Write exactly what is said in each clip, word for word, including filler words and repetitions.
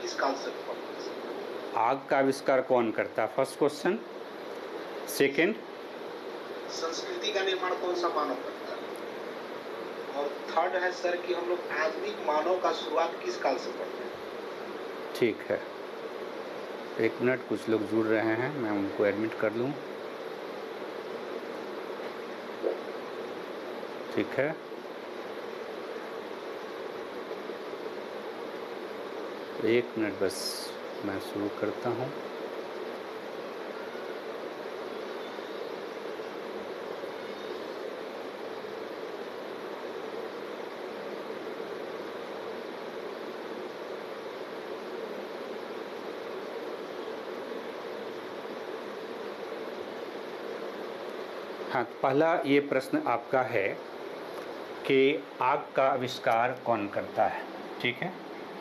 किस काल से पढ़ते हैं? आग का आविष्कार कौन करता? First question. सेकंड, संस्कृति का निर्माण कौन सा मानव करता है? और थर्ड है सर कि हम लोग आधुनिक मानव का शुरुआत किस काल से पढ़ते हैं? ठीक है, एक मिनट, कुछ लोग जुड़ रहे हैं, मैं उनको एडमिट कर लूँ। ठीक है, एक मिनट बस, मैं शुरू करता हूँ। हाँ, पहला ये प्रश्न आपका है कि आग का आविष्कार कौन करता है। ठीक है,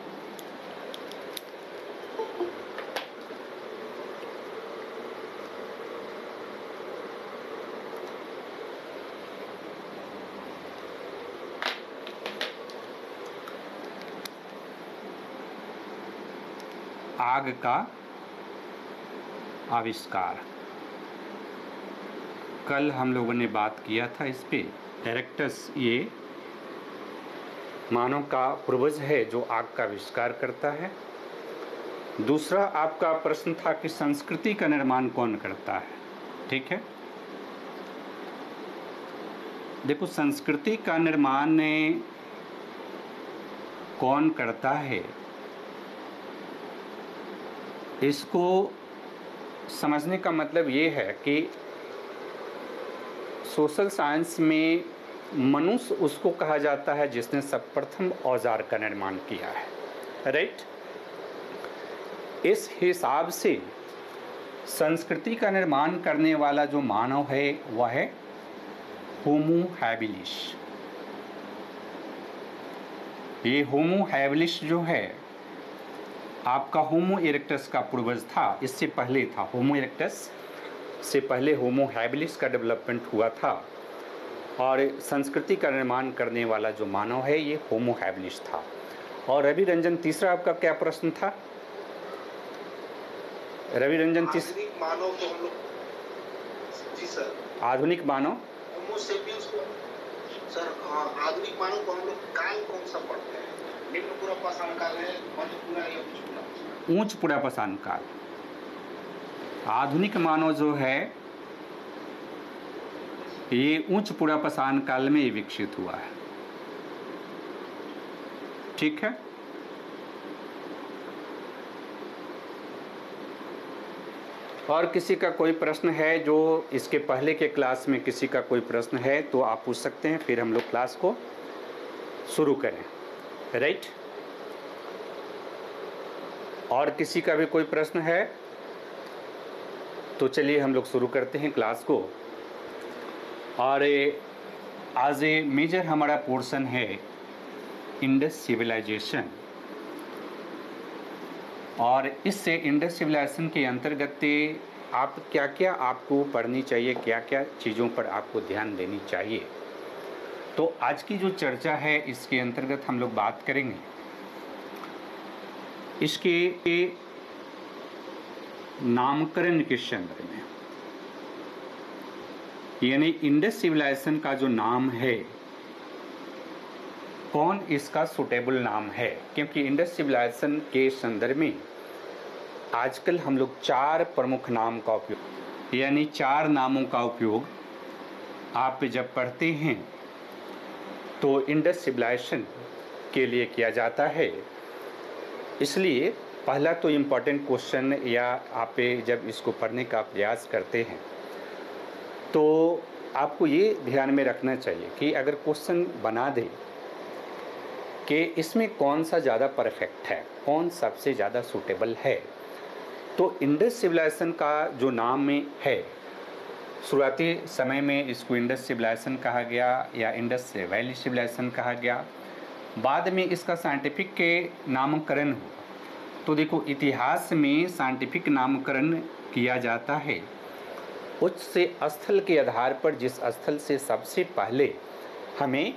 आग का आविष्कार, कल हम लोगों ने बात किया था इस पे। एरेक्टस ये मानव का पूर्वज है जो आग का आविष्कार करता है। दूसरा आपका प्रश्न था कि संस्कृति का निर्माण कौन करता है। ठीक है, देखो, संस्कृति का निर्माण कौन करता है, इसको समझने का मतलब ये है कि सोशल साइंस में मनुष्य उसको कहा जाता है जिसने सर्वप्रथम औजार का निर्माण किया है। राइट, इस हिसाब से संस्कृति का निर्माण करने वाला जो मानव है वह है होमो हैबिलिस। ये होमो हैबिलिस जो है आपका होमो इरेक्टस का पूर्वज था। इससे पहले था होमो इरेक्टस से पहले होमो हैबिलिस का डेवलपमेंट हुआ था, और संस्कृति का निर्माण करने वाला जो मानव है ये होमो हैबिलिस था। और रवि रंजन, तीसरा आपका क्या प्रश्न था? रवि रंजन, तीस आधुनिक मानव को हम लोग, जी सर, आधुनिक मानव, होमो सेपियंस को सर, हाँ, आधुनिक मानव को हम लोग काल कौन सा पढ़ते हैं? निम्न पूरा पाषाण काल है, मध्य पूरा या उच्च पूरा? ऊंच पूरा पाषाण काल। आधुनिक मानव जो है ये उच्च पूरा पाषाण काल में विकसित हुआ है। ठीक है, और किसी का कोई प्रश्न है जो इसके पहले के क्लास में किसी का कोई प्रश्न है तो आप पूछ सकते हैं, फिर हम लोग क्लास को शुरू करें। राइट, और किसी का भी कोई प्रश्न है तो चलिए हम लोग शुरू करते हैं क्लास को। और आज ए मेजर हमारा पोर्शन है इंडस सिविलाइजेशन, और इससे इंडस सिविलाइजेशन के अंतर्गत आप क्या क्या आपको पढ़नी चाहिए, क्या क्या चीज़ों पर आपको ध्यान देनी चाहिए। तो आज की जो चर्चा है इसके अंतर्गत हम लोग बात करेंगे इसके नामकरण के संदर्भ में, यानी इंडस सिविलाइजेशन का जो नाम है कौन इसका सुटेबल नाम है, क्योंकि इंडस सिविलाइजेशन के संदर्भ में आजकल हम लोग चार प्रमुख नाम का उपयोग, यानी चार नामों का उपयोग आप जब पढ़ते हैं तो इंडस सिविलाइजेशन के लिए किया जाता है। इसलिए पहला तो इम्पॉर्टेंट क्वेश्चन, या आप जब इसको पढ़ने का प्रयास करते हैं तो आपको ये ध्यान में रखना चाहिए कि अगर क्वेश्चन बना दे कि इसमें कौन सा ज़्यादा परफेक्ट है, कौन सबसे ज़्यादा सूटेबल है, तो इंडस सिविलाइजेशन का जो नाम में है, शुरुआती समय में इसको इंडस सिविलाइजेशन कहा गया या इंडस वैली सिविलाइजेशन कहा गया। बाद में इसका साइंटिफिक के नामकरण हुआ। तो देखो, इतिहास में साइंटिफिक नामकरण किया जाता है उस से स्थल के आधार पर, जिस स्थल से सबसे पहले हमें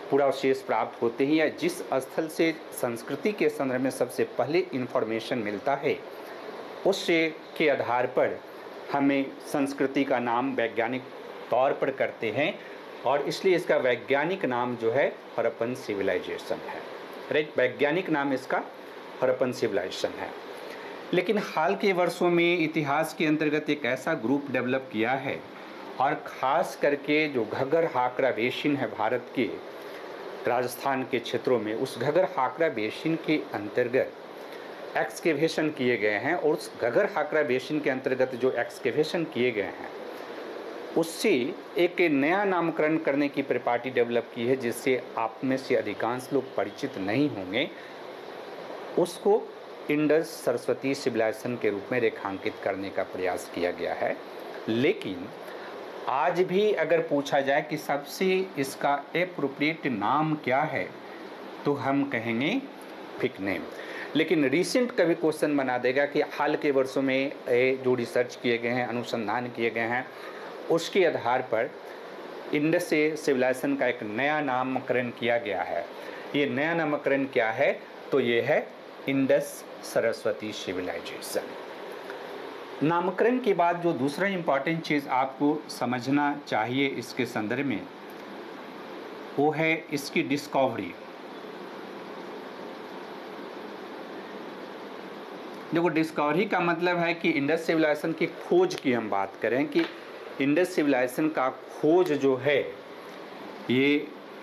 पुरावशेष प्राप्त होते हैं या जिस स्थल से संस्कृति के संदर्भ में सबसे पहले इन्फॉर्मेशन मिलता है, उससे के आधार पर हमें संस्कृति का नाम वैज्ञानिक तौर पर करते हैं और इसलिए इसका वैज्ञानिक नाम जो है हड़प्पन सिविलाइजेशन है। राइट, वैज्ञानिक नाम इसका हड़प्पन सिविलाइजेशन है। लेकिन हाल के वर्षों में इतिहास के अंतर्गत एक ऐसा ग्रुप डेवलप किया है और ख़ास करके जो घग्गर हाकरा बेसिन है भारत के राजस्थान के क्षेत्रों में, उस घग्गर हाकरा बेसिन के अंतर्गत एक्सकेवेशन किए गए हैं और उस घग्गर हाकरा बेसिन के अंतर्गत जो एक्सकेवेशन किए गए हैं उससे एक नया नामकरण करने की परिपाटी डेवलप की है, जिससे आप में से अधिकांश लोग परिचित नहीं होंगे। उसको इंडस सरस्वती सिविलाइजेशन के रूप में रेखांकित करने का प्रयास किया गया है। लेकिन आज भी अगर पूछा जाए कि सबसे इसका एप्रोप्रिएट नाम क्या है तो हम कहेंगे फिक नेम। लेकिन रिसेंट कभी क्वेश्चन बना देगा कि हाल के वर्षों में जो रिसर्च किए गए हैं, अनुसंधान किए गए हैं, उसके आधार पर इंडस सिविलाइजेशन का एक नया नामकरण किया गया है। ये नया नामकरण क्या है? तो ये है इंडस सरस्वती सिविलाइजेशन। नामकरण के बाद जो दूसरा इम्पॉर्टेंट चीज़ आपको समझना चाहिए इसके संदर्भ में, वो है इसकी डिस्कवरी। देखो, डिस्कवरी का मतलब है कि इंडस सिविलाइजेशन की खोज की हम बात करें कि इंडस सिविलाइजेशन का खोज जो है ये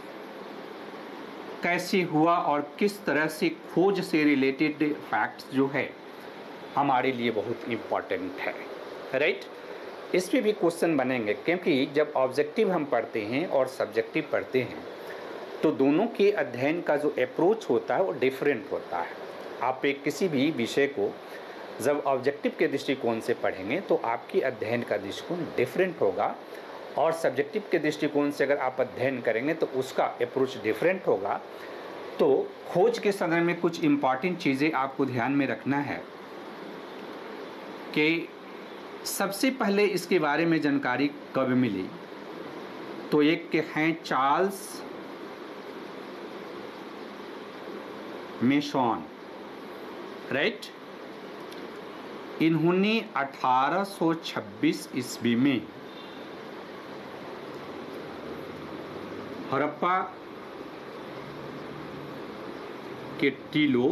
कैसे हुआ और किस तरह से खोज से रिलेटेड फैक्ट्स जो है हमारे लिए बहुत इम्पॉर्टेंट है। राइट, इस पे भी क्वेश्चन बनेंगे, क्योंकि जब ऑब्जेक्टिव हम पढ़ते हैं और सब्जेक्टिव पढ़ते हैं तो दोनों के अध्ययन का जो अप्रोच होता है वो डिफरेंट होता है। आप एक किसी भी विषय को जब ऑब्जेक्टिव के दृष्टिकोण से पढ़ेंगे तो आपकी अध्ययन का दृष्टिकोण डिफरेंट होगा, और सब्जेक्टिव के दृष्टिकोण से अगर आप अध्ययन करेंगे तो उसका अप्रोच डिफरेंट होगा। तो खोज के संदर्भ में कुछ इम्पॉर्टेंट चीज़ें आपको ध्यान में रखना है कि सबसे पहले इसके बारे में जानकारी कब मिली, तो एक के हैं चार्ल्स मेसॉन। राइट, इन्होंने अठारह सौ छब्बीस ईस्वी में हड़प्पा के टीलों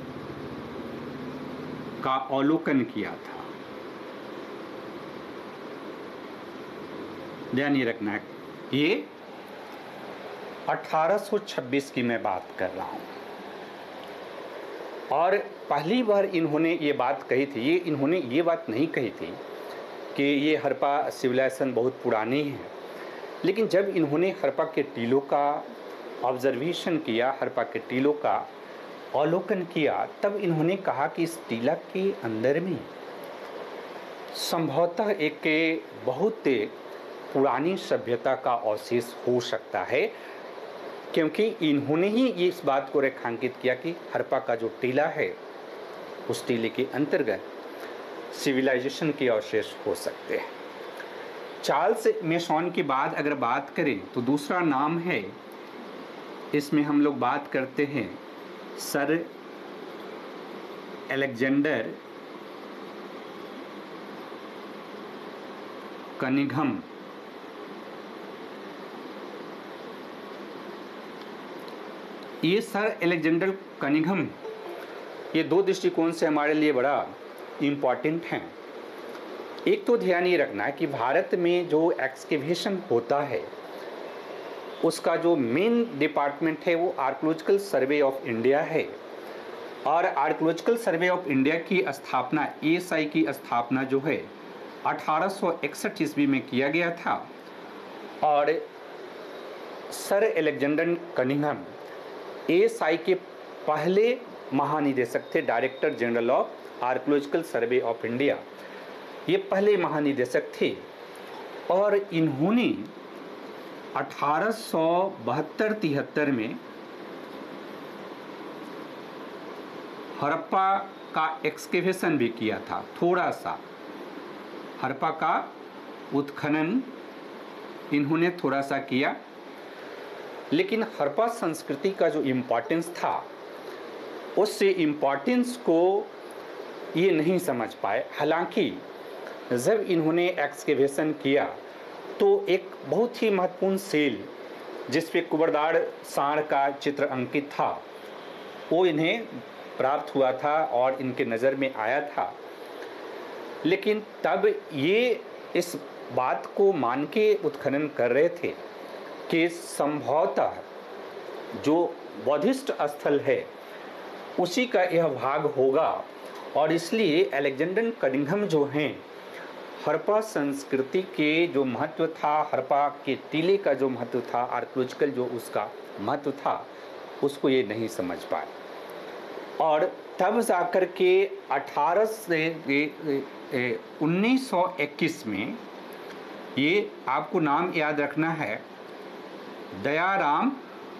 का अवलोकन किया था। ध्यान ये रखना है, ये अठारह सौ छब्बीस की मैं बात कर रहा हूँ। और पहली बार इन्होंने ये बात कही थी, ये इन्होंने ये बात नहीं कही थी कि ये हड़प्पा सिविलाइजेशन बहुत पुरानी है, लेकिन जब इन्होंने हड़प्पा के टीलों का ऑब्जर्वेशन किया, हड़प्पा के टीलों का अवलोकन किया, तब इन्होंने कहा कि इस टीला के अंदर में संभवतः एक बहुत पुरानी सभ्यता का अवशेष हो सकता है, क्योंकि इन्होंने ही ये इस बात को रेखांकित किया कि हड़प्पा का जो टीला है उस टीले के अंतर्गत सिविलाइजेशन के अवशेष हो सकते हैं। चार्ल्स मेसॉन की बात अगर बात करें तो दूसरा नाम है, इसमें हम लोग बात करते हैं सर अलेक्जेंडर कनिंघम। ये सर अलेक्जेंडर कनिंघम ये दो दृष्टिकोण से हमारे लिए बड़ा इम्पॉर्टेंट हैं। एक तो ध्यान ये रखना है कि भारत में जो एक्सकेवेशन होता है उसका जो मेन डिपार्टमेंट है वो आर्कियोलॉजिकल सर्वे ऑफ इंडिया है, और आर्कियोलॉजिकल सर्वे ऑफ इंडिया की स्थापना, ए एस आई की स्थापना जो है अठारह सौ इकसठ ईस्वी में किया गया था। और sir Alexander Cunningham A S I के पहले महानिदेशक थे, director general of archaeological survey of India, ये पहले महानिदेशक थे। और इन्होंने अठारह सौ बहत्तर तिहत्तर में हड़प्पा का एक्सकेवेशन भी किया था, थोड़ा सा हड़प्पा का उत्खनन इन्होंने थोड़ा सा किया। लेकिन हड़प्पा संस्कृति का जो इम्पोर्टेंस था उससे इम्पोर्टेंस को ये नहीं समझ पाए। हालांकि जब इन्होंने एक्सकेवेशन किया तो एक बहुत ही महत्वपूर्ण सेल जिस पे कुबरदाड़ सांड का चित्र अंकित था वो इन्हें प्राप्त हुआ था और इनके नज़र में आया था। लेकिन तब ये इस बात को मान के उत्खनन कर रहे थे कि संभवतः जो बौद्धिस्ट स्थल है उसी का यह भाग होगा, और इसलिए अलेक्जेंडर कनिंघम जो हैं हड़प्पा संस्कृति के जो महत्व था, हड़प्पा के टीले का जो महत्व था, आर्कियोलॉजिकल जो उसका महत्व था, उसको ये नहीं समझ पाए। और तब जाकर के अठारह से उन्नीस सौ इक्कीस में, ये आपको नाम याद रखना है, दयाराम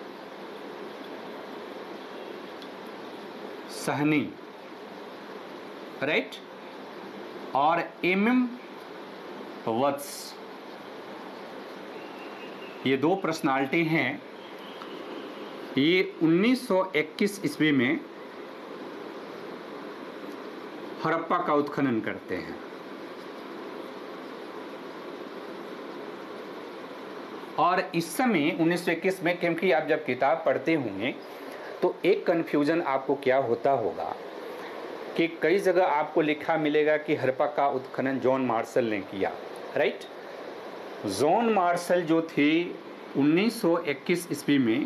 सहनी, राइट, और एम एम वत्स, ये दो पर्सनालिटी हैं। ये उन्नीस सौ इक्कीस ईस्वी में हड़प्पा का उत्खनन करते हैं। और इस समय उन्नीस सौ इक्कीस में, क्योंकि आप जब किताब पढ़ते होंगे तो एक कन्फ्यूज़न आपको क्या होता होगा कि कई जगह आपको लिखा मिलेगा कि हड़प्पा का उत्खनन जॉन मार्शल ने किया, राइट। जॉन मार्शल जो थे उन्नीस सौ इक्कीस ईस्वी में,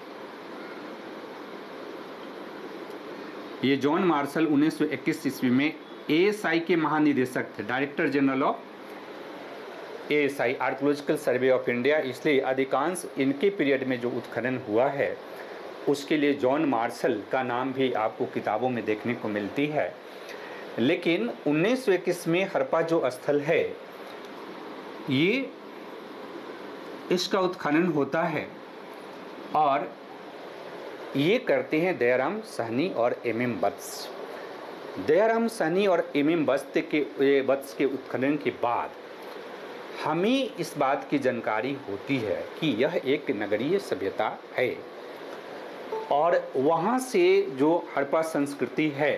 ये जॉन मार्शल उन्नीस सौ इक्कीस ईस्वी में ए एस आई के महानिदेशक थे, director general of A S I, archaeological survey of India. इसलिए अधिकांश इनके पीरियड में जो उत्खनन हुआ है उसके लिए जॉन मार्शल का नाम भी आपको किताबों में देखने को मिलती है। लेकिन उन्नीस सौ इक्कीस में हड़प्पा जो स्थल है ये इसका उत्खनन होता है और ये करते हैं दयाराम सहनी और एम एम वत्स। दयाराम सहनी और एम एम वत्स के वत्स के उत्खनन के बाद हमें इस बात की जानकारी होती है कि यह एक नगरीय सभ्यता है, और वहाँ से जो हड़प्पा संस्कृति है,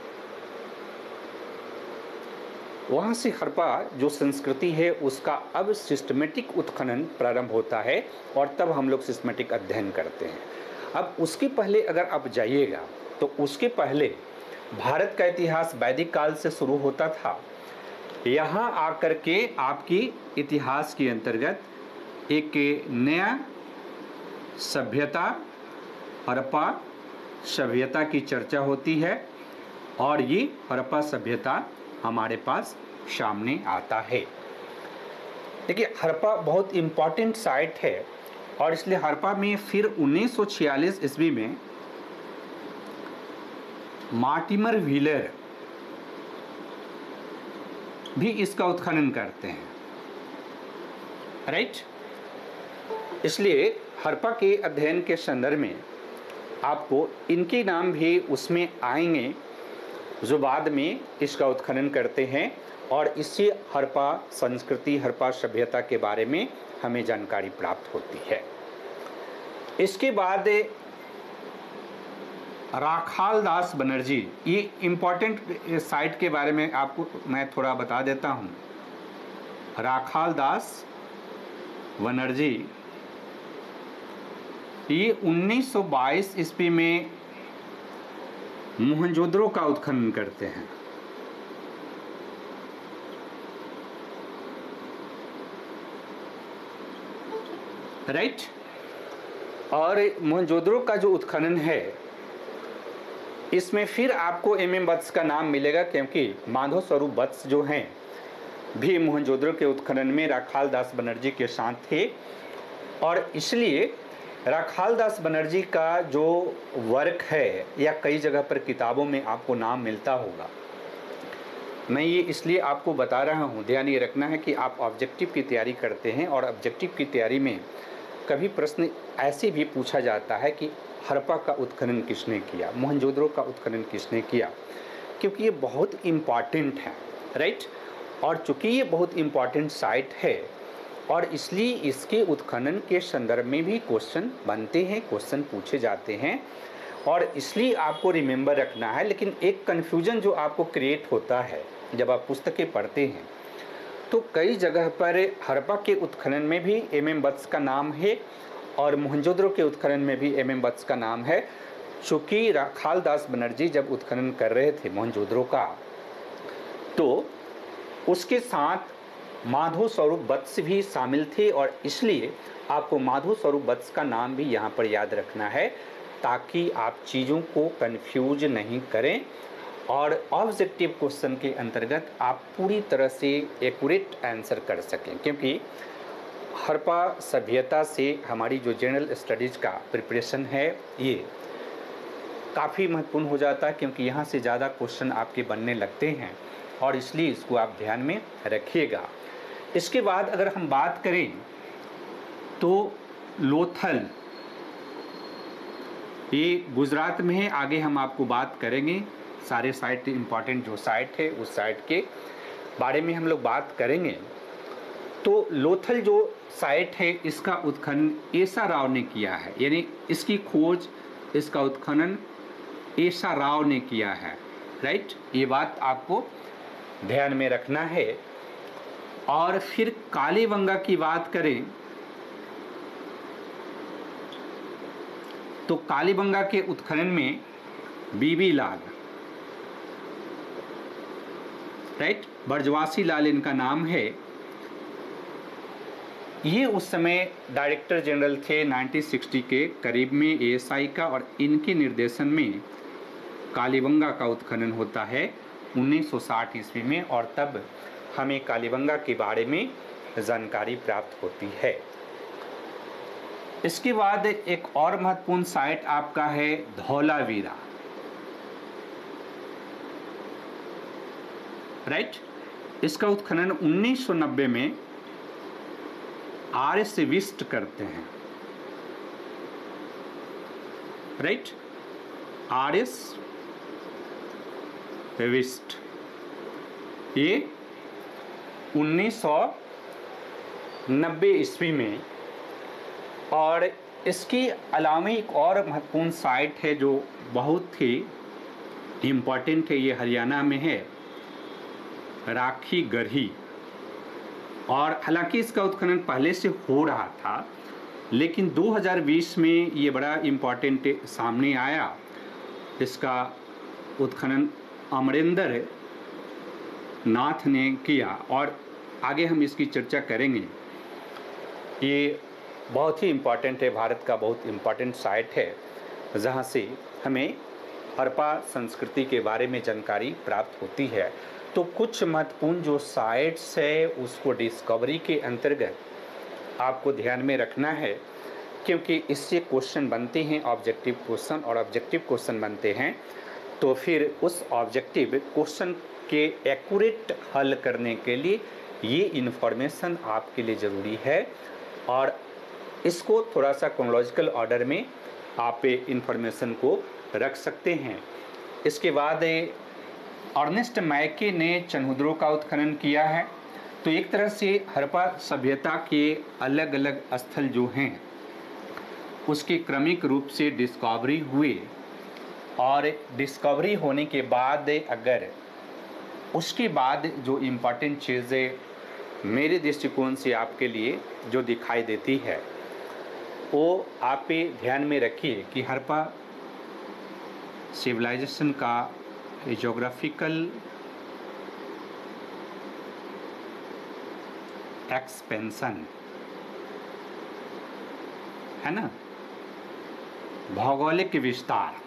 वहाँ से हड़प्पा जो संस्कृति है उसका अब सिस्टमेटिक उत्खनन प्रारंभ होता है, और तब हम लोग सिस्टमेटिक अध्ययन करते हैं। अब उसके पहले अगर आप जाइएगा तो उसके पहले भारत का इतिहास वैदिक काल से शुरू होता था। यहाँ आकर के आपकी इतिहास के अंतर्गत एक नया सभ्यता, हड़प्पा सभ्यता की चर्चा होती है, और ये हड़प्पा सभ्यता हमारे पास सामने आता है। देखिए, हड़प्पा बहुत इम्पॉर्टेंट साइट है, और इसलिए हड़प्पा में फिर उन्नीस सौ छियालीस ईस्वी में मार्टिमर व्हीलर भी इसका उत्खनन करते हैं, राइट। इसलिए हड़प्पा के अध्ययन के संदर्भ में आपको इनके नाम भी उसमें आएंगे जो बाद में इसका उत्खनन करते हैं, और इससे हड़प्पा संस्कृति, हड़प्पा सभ्यता के बारे में हमें जानकारी प्राप्त होती है। इसके बाद राखाल दास बनर्जी, ये इम्पोर्टेंट साइट के बारे में आपको मैं थोड़ा बता देता हूँ। राखाल दास बनर्जी ये उन्नीस सौ बाईस ईस्वी में मोहनजोदड़ो का उत्खनन करते हैं। राइट, और मोहनजोदड़ो का जो उत्खनन है इसमें फिर आपको एम एम वत्स का नाम मिलेगा, क्योंकि माधव स्वरूप वत्स जो हैं भी मोहनजोदड़ो के उत्खनन में राखाल दास बनर्जी के साथ थे, और इसलिए राखाल दास बनर्जी का जो वर्क है या कई जगह पर किताबों में आपको नाम मिलता होगा। मैं ये इसलिए आपको बता रहा हूँ, ध्यान ये रखना है कि आप ऑब्जेक्टिव की तैयारी करते हैं, और ऑब्जेक्टिव की तैयारी में कभी प्रश्न ऐसे भी पूछा जाता है कि हड़प्पा का उत्खनन किसने किया, मोहनजोदड़ो का उत्खनन किसने किया, क्योंकि ये बहुत इम्पॉर्टेंट है, राइट। और चूँकि ये बहुत इम्पॉर्टेंट साइट है और इसलिए इसके उत्खनन के संदर्भ में भी क्वेश्चन बनते हैं, क्वेश्चन पूछे जाते हैं, और इसलिए आपको रिमेंबर रखना है। लेकिन एक कन्फ्यूजन जो आपको क्रिएट होता है जब आप पुस्तकें पढ़ते हैं, तो कई जगह पर हड़प्पा के उत्खनन में भी एम एम वत्स का नाम है और मोहनजोदड़ो के उत्खनन में भी एम एम वत्स का नाम है। चूँकि राखालदास बनर्जी जब उत्खनन कर रहे थे मोहनजोदड़ो का, तो उसके साथ माधो स्वरूप वत्स भी शामिल थे, और इसलिए आपको माधो स्वरूप वत्स का नाम भी यहाँ पर याद रखना है, ताकि आप चीज़ों को कंफ्यूज नहीं करें और ऑब्जेक्टिव क्वेश्चन के अंतर्गत आप पूरी तरह से एक्यूरेट आंसर कर सकें। क्योंकि हड़प्पा सभ्यता से हमारी जो जनरल स्टडीज़ का प्रिपरेशन है ये काफ़ी महत्वपूर्ण हो जाता है, क्योंकि यहाँ से ज़्यादा क्वेश्चन आपके बनने लगते हैं, और इसलिए इसको आप ध्यान में रखिएगा। इसके बाद अगर हम बात करें तो लोथल, ये गुजरात में है। आगे हम आपको बात करेंगे, सारे साइट इम्पॉर्टेंट जो साइट है उस साइट के बारे में हम लोग बात करेंगे। तो लोथल जो साइट है इसका उत्खनन एसा राव ने किया है, यानी इसकी खोज, इसका उत्खनन एसा राव ने किया है, राइट। ये बात आपको ध्यान में रखना है। और फिर कालीबंगा की बात करें तो कालीबंगा के उत्खनन में बीबी लाल, राइट, बरजवासी लाल इनका नाम है। ये उस समय डायरेक्टर जनरल थे उन्नीस सौ साठ के करीब में ए एस आई का, और इनके निर्देशन में कालीबंगा का उत्खनन होता है उन्नीस सौ साठ ईस्वी में, और तब हमें कालीबंगा के बारे में जानकारी प्राप्त होती है। इसके बाद एक और महत्वपूर्ण साइट आपका है धौलावीरा, राइट। इसका उत्खनन उन्नीस सौ नब्बे में आर एस विस्ट करते हैं, राइट, आर एस विस्ट। ये उन्नीस सौ नब्बे ईस्वी में। और इसके अलावा एक और महत्वपूर्ण साइट है जो बहुत ही इम्पॉर्टेंट है, ये हरियाणा में है, राखी गढ़ी। और हालांकि इसका उत्खनन पहले से हो रहा था, लेकिन दो हज़ार बीस में ये बड़ा इम्पॉर्टेंट सामने आया। इसका उत्खनन अमरेंद्र नाथ ने किया, और आगे हम इसकी चर्चा करेंगे। ये बहुत ही इम्पॉर्टेंट है, भारत का बहुत इम्पॉर्टेंट साइट है, जहाँ से हमें हड़प्पा संस्कृति के बारे में जानकारी प्राप्त होती है। तो कुछ महत्वपूर्ण जो साइट्स है उसको डिस्कवरी के अंतर्गत आपको ध्यान में रखना है, क्योंकि इससे क्वेश्चन बनते हैं, ऑब्जेक्टिव क्वेश्चन, और ऑब्जेक्टिव क्वेश्चन बनते हैं तो फिर उस ऑब्जेक्टिव क्वेश्चन के एक्यूरेट हल करने के लिए ये इन्फॉर्मेशन आपके लिए ज़रूरी है, और इसको थोड़ा सा क्रोनोलॉजिकल ऑर्डर में आप इन्फॉर्मेशन को रख सकते हैं। इसके बाद अर्नेस्ट मैके ने चन्हुद्रो का उत्खनन किया है। तो एक तरह से हड़प्पा सभ्यता के अलग अलग स्थल जो हैं उसके क्रमिक रूप से डिस्कवरी हुए, और डिस्कवरी होने के बाद अगर उसके बाद जो इम्पॉर्टेंट चीज़ें मेरे दृष्टिकोण से आपके लिए जो दिखाई देती है वो आप ध्यान में रखिए कि हड़प्पा सिविलाइजेशन का ज्योग्राफिकल एक्सपेंशन है ना, भौगोलिक विस्तार।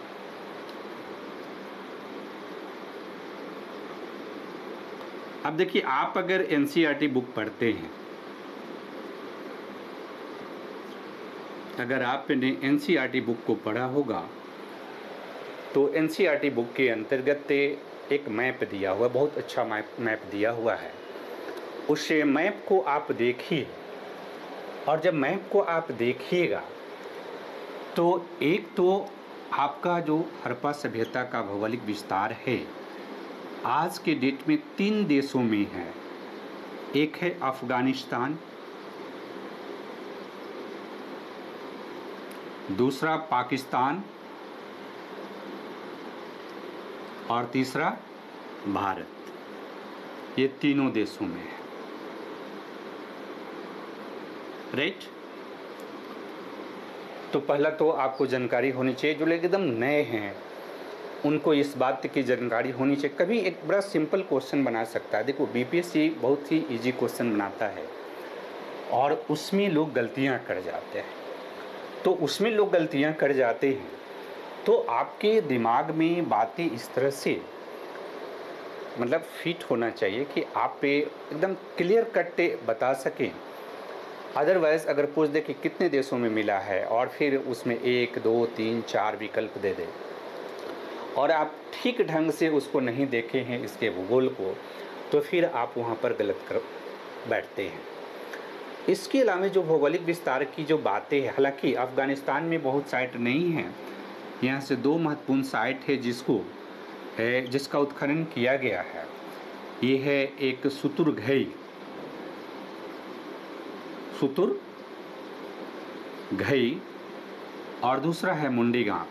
अब देखिए, आप अगर N C R T book पढ़ते हैं, अगर आपने N C R T book को पढ़ा होगा तो N C R T book के अंतर्गत एक मैप दिया हुआ, बहुत अच्छा मैप मैप दिया हुआ है। उस मैप को आप देखिए, और जब मैप को आप देखिएगा तो एक तो आपका जो हड़प्पा सभ्यता का भौगोलिक विस्तार है आज के डेट में तीन देशों में है। एक है अफ़गानिस्तान, दूसरा पाकिस्तान और तीसरा भारत। ये तीनों देशों में है, राइट। तो पहला तो आपको जानकारी होनी चाहिए, जो लोग एकदम नए हैं उनको इस बात की जानकारी होनी चाहिए। कभी एक बड़ा सिंपल क्वेश्चन बना सकता है, देखो बीपीएससी बहुत ही इजी क्वेश्चन बनाता है और उसमें लोग गलतियां कर जाते हैं। तो उसमें लोग गलतियां कर जाते हैं तो आपके दिमाग में बातें इस तरह से मतलब फिट होना चाहिए कि आप पे एकदम क्लियर कट बता सकें। अदरवाइज़ अगर पूछ दे कि कितने देशों में मिला है और फिर उसमें एक दो तीन चार विकल्प दे दे और आप ठीक ढंग से उसको नहीं देखे हैं इसके भूगोल को, तो फिर आप वहाँ पर गलत कर बैठते हैं। इसके अलावा जो भौगोलिक विस्तार की जो बातें हैं, हालांकि अफ़गानिस्तान में बहुत साइट नहीं है, यहाँ से दो महत्वपूर्ण साइट है जिसको है जिसका उत्खनन किया गया है। ये है एक सुतुरघई सुतुरघई और दूसरा है मुंडीगांव,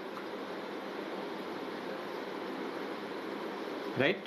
राइट।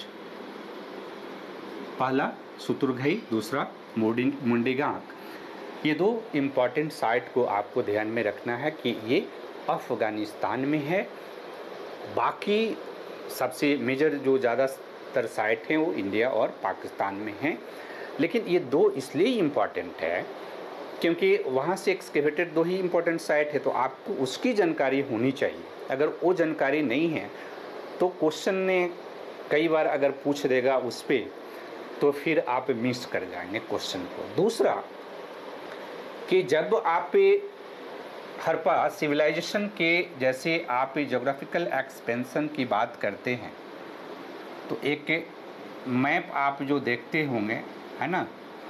पहला सुतुरघई, दूसरा मुंडीगांव। ये दो इम्पॉर्टेंट साइट को आपको ध्यान में रखना है कि ये अफ़गानिस्तान में है। बाकी सबसे मेजर जो ज़्यादातर साइट हैं वो इंडिया और पाकिस्तान में हैं, लेकिन ये दो इसलिए इम्पॉर्टेंट है क्योंकि वहाँ से एक्सकेवेटेड दो ही इम्पोर्टेंट साइट है, तो आपको उसकी जानकारी होनी चाहिए। अगर वो जानकारी नहीं है तो क्वेश्चन ने कई बार अगर पूछ देगा उस पर तो फिर आप मिस कर जाएंगे क्वेश्चन को। दूसरा कि जब आप हड़प्पा सिविलाइजेशन के जैसे आप जोग्राफिकल एक्सपेंशन की बात करते हैं तो एक मैप आप जो देखते होंगे, है ना,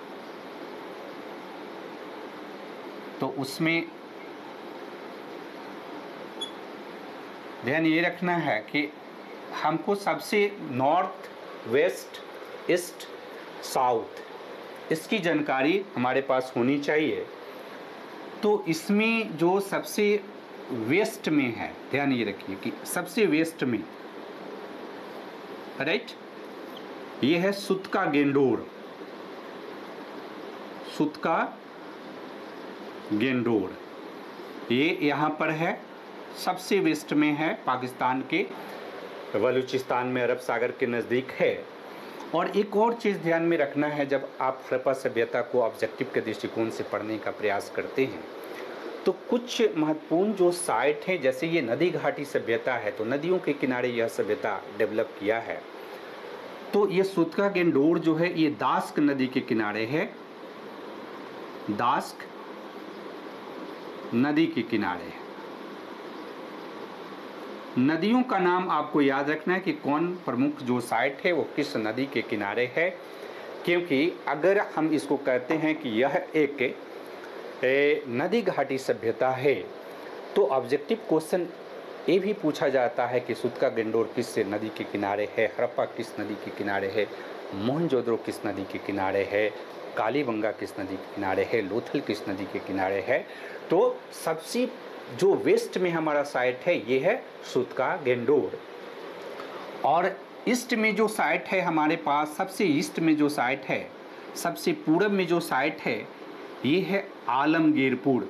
तो उसमें ध्यान ये रखना है कि हमको सबसे नॉर्थ, वेस्ट, ईस्ट, साउथ इसकी जानकारी हमारे पास होनी चाहिए। तो इसमें जो सबसे वेस्ट में है, ध्यान ये रखिए कि सबसे वेस्ट में, राइट, ये है सुतका गेंडोर। सुतका गेंडोर ये यहाँ पर है, सबसे वेस्ट में है, पाकिस्तान के बलूचिस्तान में अरब सागर के नज़दीक है। और एक और चीज़ ध्यान में रखना है, जब आप हड़प्पा सभ्यता को ऑब्जेक्टिव के दृष्टिकोण से पढ़ने का प्रयास करते हैं तो कुछ महत्वपूर्ण जो साइट हैं, जैसे ये नदी घाटी सभ्यता है तो नदियों के किनारे यह सभ्यता डेवलप किया है। तो ये सुतका गेंडोर जो है ये दास्क नदी के किनारे है, दास्क नदी के किनारे है। नदियों का नाम आपको याद रखना है कि कौन प्रमुख जो साइट है वो किस नदी के किनारे है, क्योंकि अगर हम इसको कहते हैं कि यह एक ए, नदी घाटी सभ्यता है तो ऑब्जेक्टिव क्वेश्चन ये भी पूछा जाता है कि सुतका गेंडोर किस नदी के किनारे है, हड़प्पा किस नदी के किनारे है, मोहनजोदड़ो किस नदी के किनारे है, कालीबंगा किस नदी के किनारे है, लोथल किस नदी के किनारे है। तो सबसे जो वेस्ट में हमारा साइट है ये है सुतका गेंडोर। और ईस्ट में जो साइट है हमारे पास, सबसे ईस्ट में जो साइट है, सबसे पूरब में जो साइट है ये है आलमगीरपुर,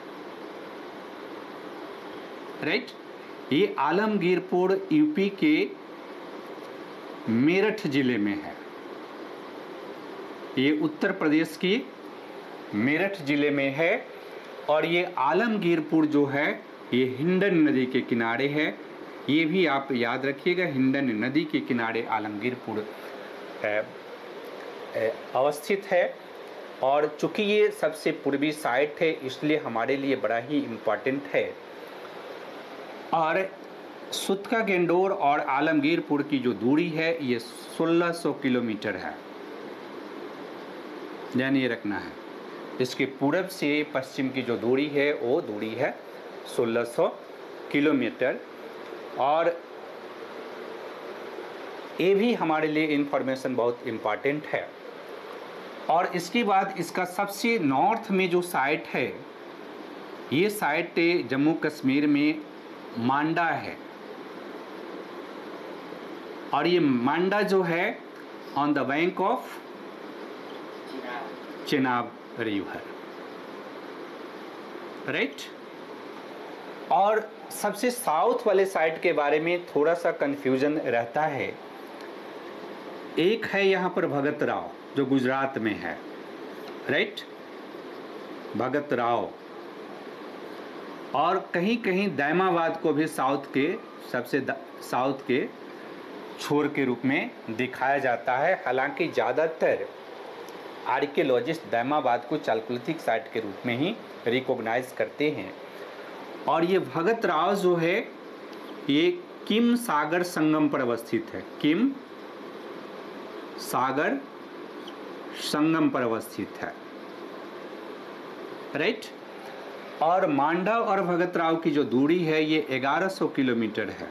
राइट। ये आलमगीरपुर यूपी के मेरठ जिले में है, ये उत्तर प्रदेश की मेरठ जिले में है। और ये आलमगीरपुर जो है ये हिंडन नदी के किनारे है, ये भी आप याद रखिएगा, हिंडन नदी के किनारे आलमगीरपुर अवस्थित है। और चूंकि ये सबसे पूर्वी साइट है इसलिए हमारे लिए बड़ा ही इम्पोर्टेंट है। और सुतका गेंडोर और आलमगीरपुर की जो दूरी है ये सोलह सौ किलोमीटर है, ध्यान ये रखना है। इसके पूरब से पश्चिम की जो दूरी है वो दूरी है सोलह सौ किलोमीटर। और ये भी हमारे लिए इंफॉर्मेशन बहुत इम्पॉर्टेंट है। और इसके बाद इसका सबसे नॉर्थ में जो साइट है ये साइट जम्मू कश्मीर में मांडा है, और ये मांडा जो है on the bank of Chenab river, right. और सबसे साउथ वाले साइड के बारे में थोड़ा सा कंफ्यूजन रहता है। एक है यहाँ पर भगत राव जो गुजरात में है, राइट, भगत राव, और कहीं कहीं दैमाबाद को भी साउथ के सबसे साउथ के छोर के रूप में दिखाया जाता है। हालांकि ज़्यादातर आर्कियोलॉजिस्ट दैमाबाद को चालकुलिथिक साइट के रूप में ही रिकॉग्नाइज करते हैं। और ये भगत राव जो है ये किम सागर संगम पर अवस्थित है, किम सागर संगम पर अवस्थित है, राइट। और मांडा और भगत राव की जो दूरी है ये ग्यारह सौ किलोमीटर है।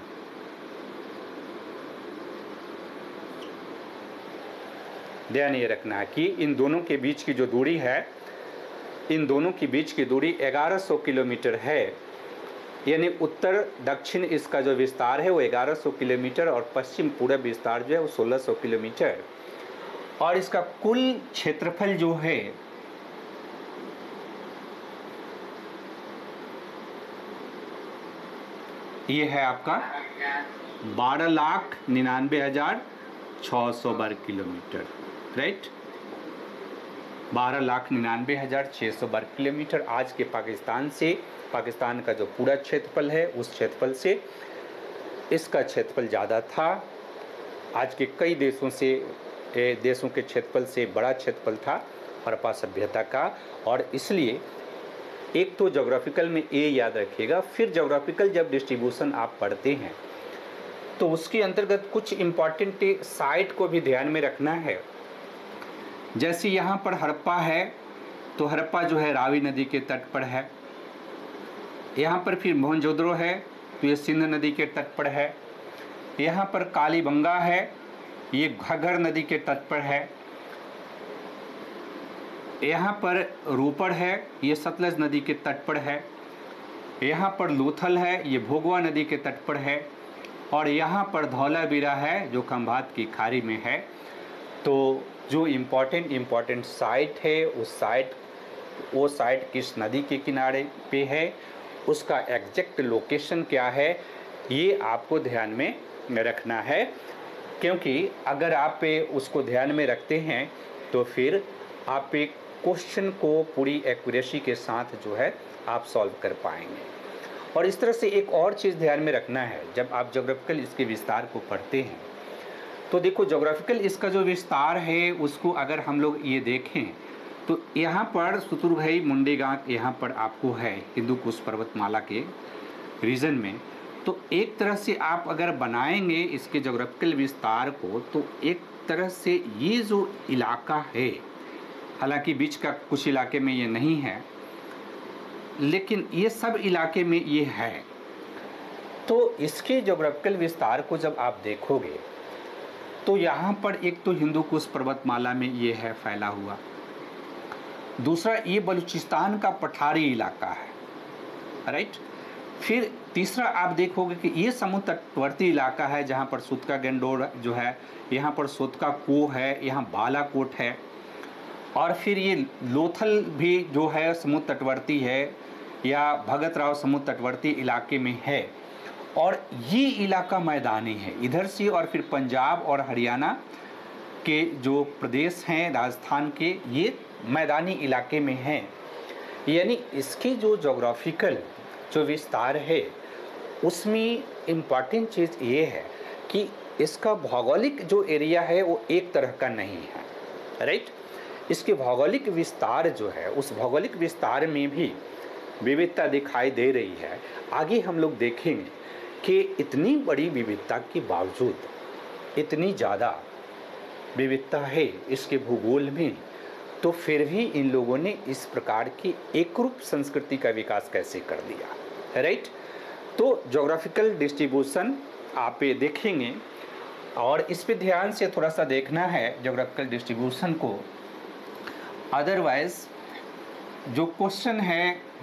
ध्यान ये रखना है कि इन दोनों के बीच की जो दूरी है, इन दोनों के बीच की दूरी ग्यारह सौ किलोमीटर है। यानी उत्तर दक्षिण इसका जो विस्तार है वो ग्यारह सौ किलोमीटर और पश्चिम पूर्व विस्तार जो है वो सोलह सौ किलोमीटर। और इसका कुल क्षेत्रफल जो है ये है आपका बारह लाख निन्यानवे हजार छः सौ वर्ग किलोमीटर, राइट, बारह लाख निन्यानवे हजार छः सौ वर्ग किलोमीटर। आज के पाकिस्तान से, पाकिस्तान का जो पूरा क्षेत्रफल है उस क्षेत्रफल से इसका क्षेत्रफल ज़्यादा था। आज के कई देशों से देशों के क्षेत्रफल से बड़ा क्षेत्रफल था हड़प्पा सभ्यता का। और इसलिए एक तो ज्योग्राफिकल में ये याद रखिएगा, फिर ज्योग्राफिकल जब डिस्ट्रीब्यूशन आप पढ़ते हैं तो उसके अंतर्गत कुछ इम्पॉर्टेंट साइट को भी ध्यान में रखना है। जैसे यहाँ पर हड़प्पा है तो हड़प्पा जो है रावी नदी के तट पर है। यहाँ पर फिर मोहनजोदड़ो है तो ये सिंध नदी के तट पर है। यहाँ पर कालीबंगा है, ये घग्गर नदी के तट पर है। यहाँ पर रोपड़ है, ये सतलज नदी के तट पर है। यहाँ पर लोथल है, ये भोगवा नदी के तट पर है। और यहाँ पर धौलावीरा है जो खंभात की खाड़ी में है। तो जो इम्पोर्टेंट इम्पोर्टेंट साइट है उस साइट वो साइट किस नदी के किनारे पे है, उसका एग्जैक्ट लोकेशन क्या है, ये आपको ध्यान में रखना है। क्योंकि अगर आप उसको ध्यान में रखते हैं तो फिर आप एक क्वेश्चन को पूरी एक्यूरेसी के साथ जो है आप सॉल्व कर पाएंगे। और इस तरह से एक और चीज़ ध्यान में रखना है, जब आप ज्योग्राफिकल इसके विस्तार को पढ़ते हैं तो देखो ज्योग्राफिकल इसका जो विस्तार है उसको अगर हम लोग ये देखें तो यहाँ पर सुतुरघई मुंडेगांक यहाँ पर आपको है हिंदू कुश पर्वतमाला के रीजन में। तो एक तरह से आप अगर बनाएंगे इसके ज्योग्राफिकल विस्तार को तो एक तरह से ये जो इलाका है, हालांकि बीच का कुछ इलाके में ये नहीं है लेकिन ये सब इलाके में ये है। तो इसके ज्योग्राफिकल विस्तार को जब आप देखोगे तो यहाँ पर एक तो हिंदू कुश पर्वतमाला में ये है फैला हुआ, दूसरा ये बलूचिस्तान का पठारी इलाका है, राइट। फिर तीसरा आप देखोगे कि ये समुद्र तटवर्ती इलाका है जहाँ पर सुतका गंडोर जो है, यहाँ पर सोतका को है, यहाँ बालाकोट है। और फिर ये लोथल भी जो है समुद्र तटवर्ती है या भगत राव समुद्र तटवर्ती इलाके में है। और ये इलाका मैदानी है इधर से। और फिर पंजाब और हरियाणा के जो प्रदेश हैं राजस्थान के, ये मैदानी इलाके में हैं। यानी इसकी जो ज्योग्राफिकल जो विस्तार है उसमें इम्पॉर्टेंट चीज़ ये है कि इसका भौगोलिक जो एरिया है वो एक तरह का नहीं है, राइट। इसके भौगोलिक विस्तार जो है उस भौगोलिक विस्तार में भी विविधता दिखाई दे रही है। आगे हम लोग देखेंगे कि इतनी बड़ी विविधता के बावजूद इतनी ज़्यादा विविधता है इसके भूगोल में, तो फिर भी इन लोगों ने इस प्रकार की एकरूप संस्कृति का विकास कैसे कर दिया, राइट। तो ज्योग्राफिकल डिस्ट्रीब्यूशन आप ये देखेंगे और इस पे ध्यान से थोड़ा सा देखना है ज्योग्राफिकल डिस्ट्रीब्यूशन को। अदरवाइज जो क्वेश्चन है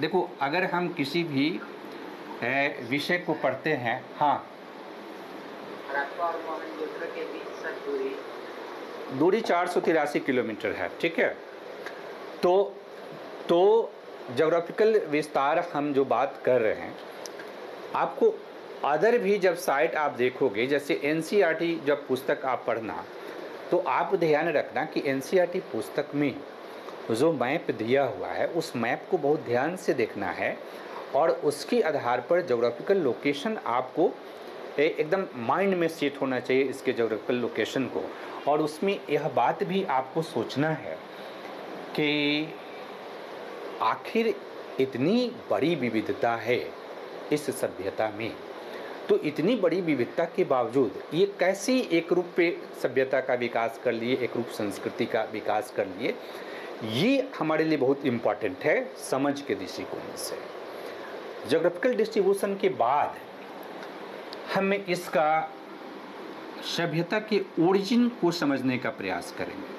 देखो, अगर हम किसी भी ए, विषय को पढ़ते हैं, हाँ, हड़प्पा और मोहनजोदड़ो के बीच सर दूरी दूरी चार सौ तिरासी किलोमीटर है, ठीक है। तो तो ज्योग्राफिकल विस्तार हम जो बात कर रहे हैं, आपको अदर भी जब साइट आप देखोगे, जैसे एनसीईआरटी जब पुस्तक आप पढ़ना, तो आप ध्यान रखना कि एनसीईआरटी पुस्तक में जो मैप दिया हुआ है उस मैप को बहुत ध्यान से देखना है, और उसके आधार पर ज्योग्राफिकल लोकेशन आपको एकदम माइंड में सेट होना चाहिए इसके ज्योग्राफिकल लोकेशन को। और उसमें यह बात भी आपको सोचना है कि आखिर इतनी बड़ी विविधता है इस सभ्यता में, तो इतनी बड़ी विविधता के बावजूद ये कैसी एक रूप पे सभ्यता का विकास कर लिए, एक रूप संस्कृति का विकास कर लिए, ये हमारे लिए बहुत इम्पॉर्टेंट है समझ के दृष्टिकोण से। ज्योग्राफिकल डिस्ट्रीब्यूशन के बाद हम इसका सभ्यता के ओरिजिन को समझने का प्रयास करेंगे,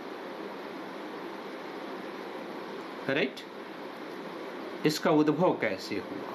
राइट? इसका उद्भव कैसे हुआ,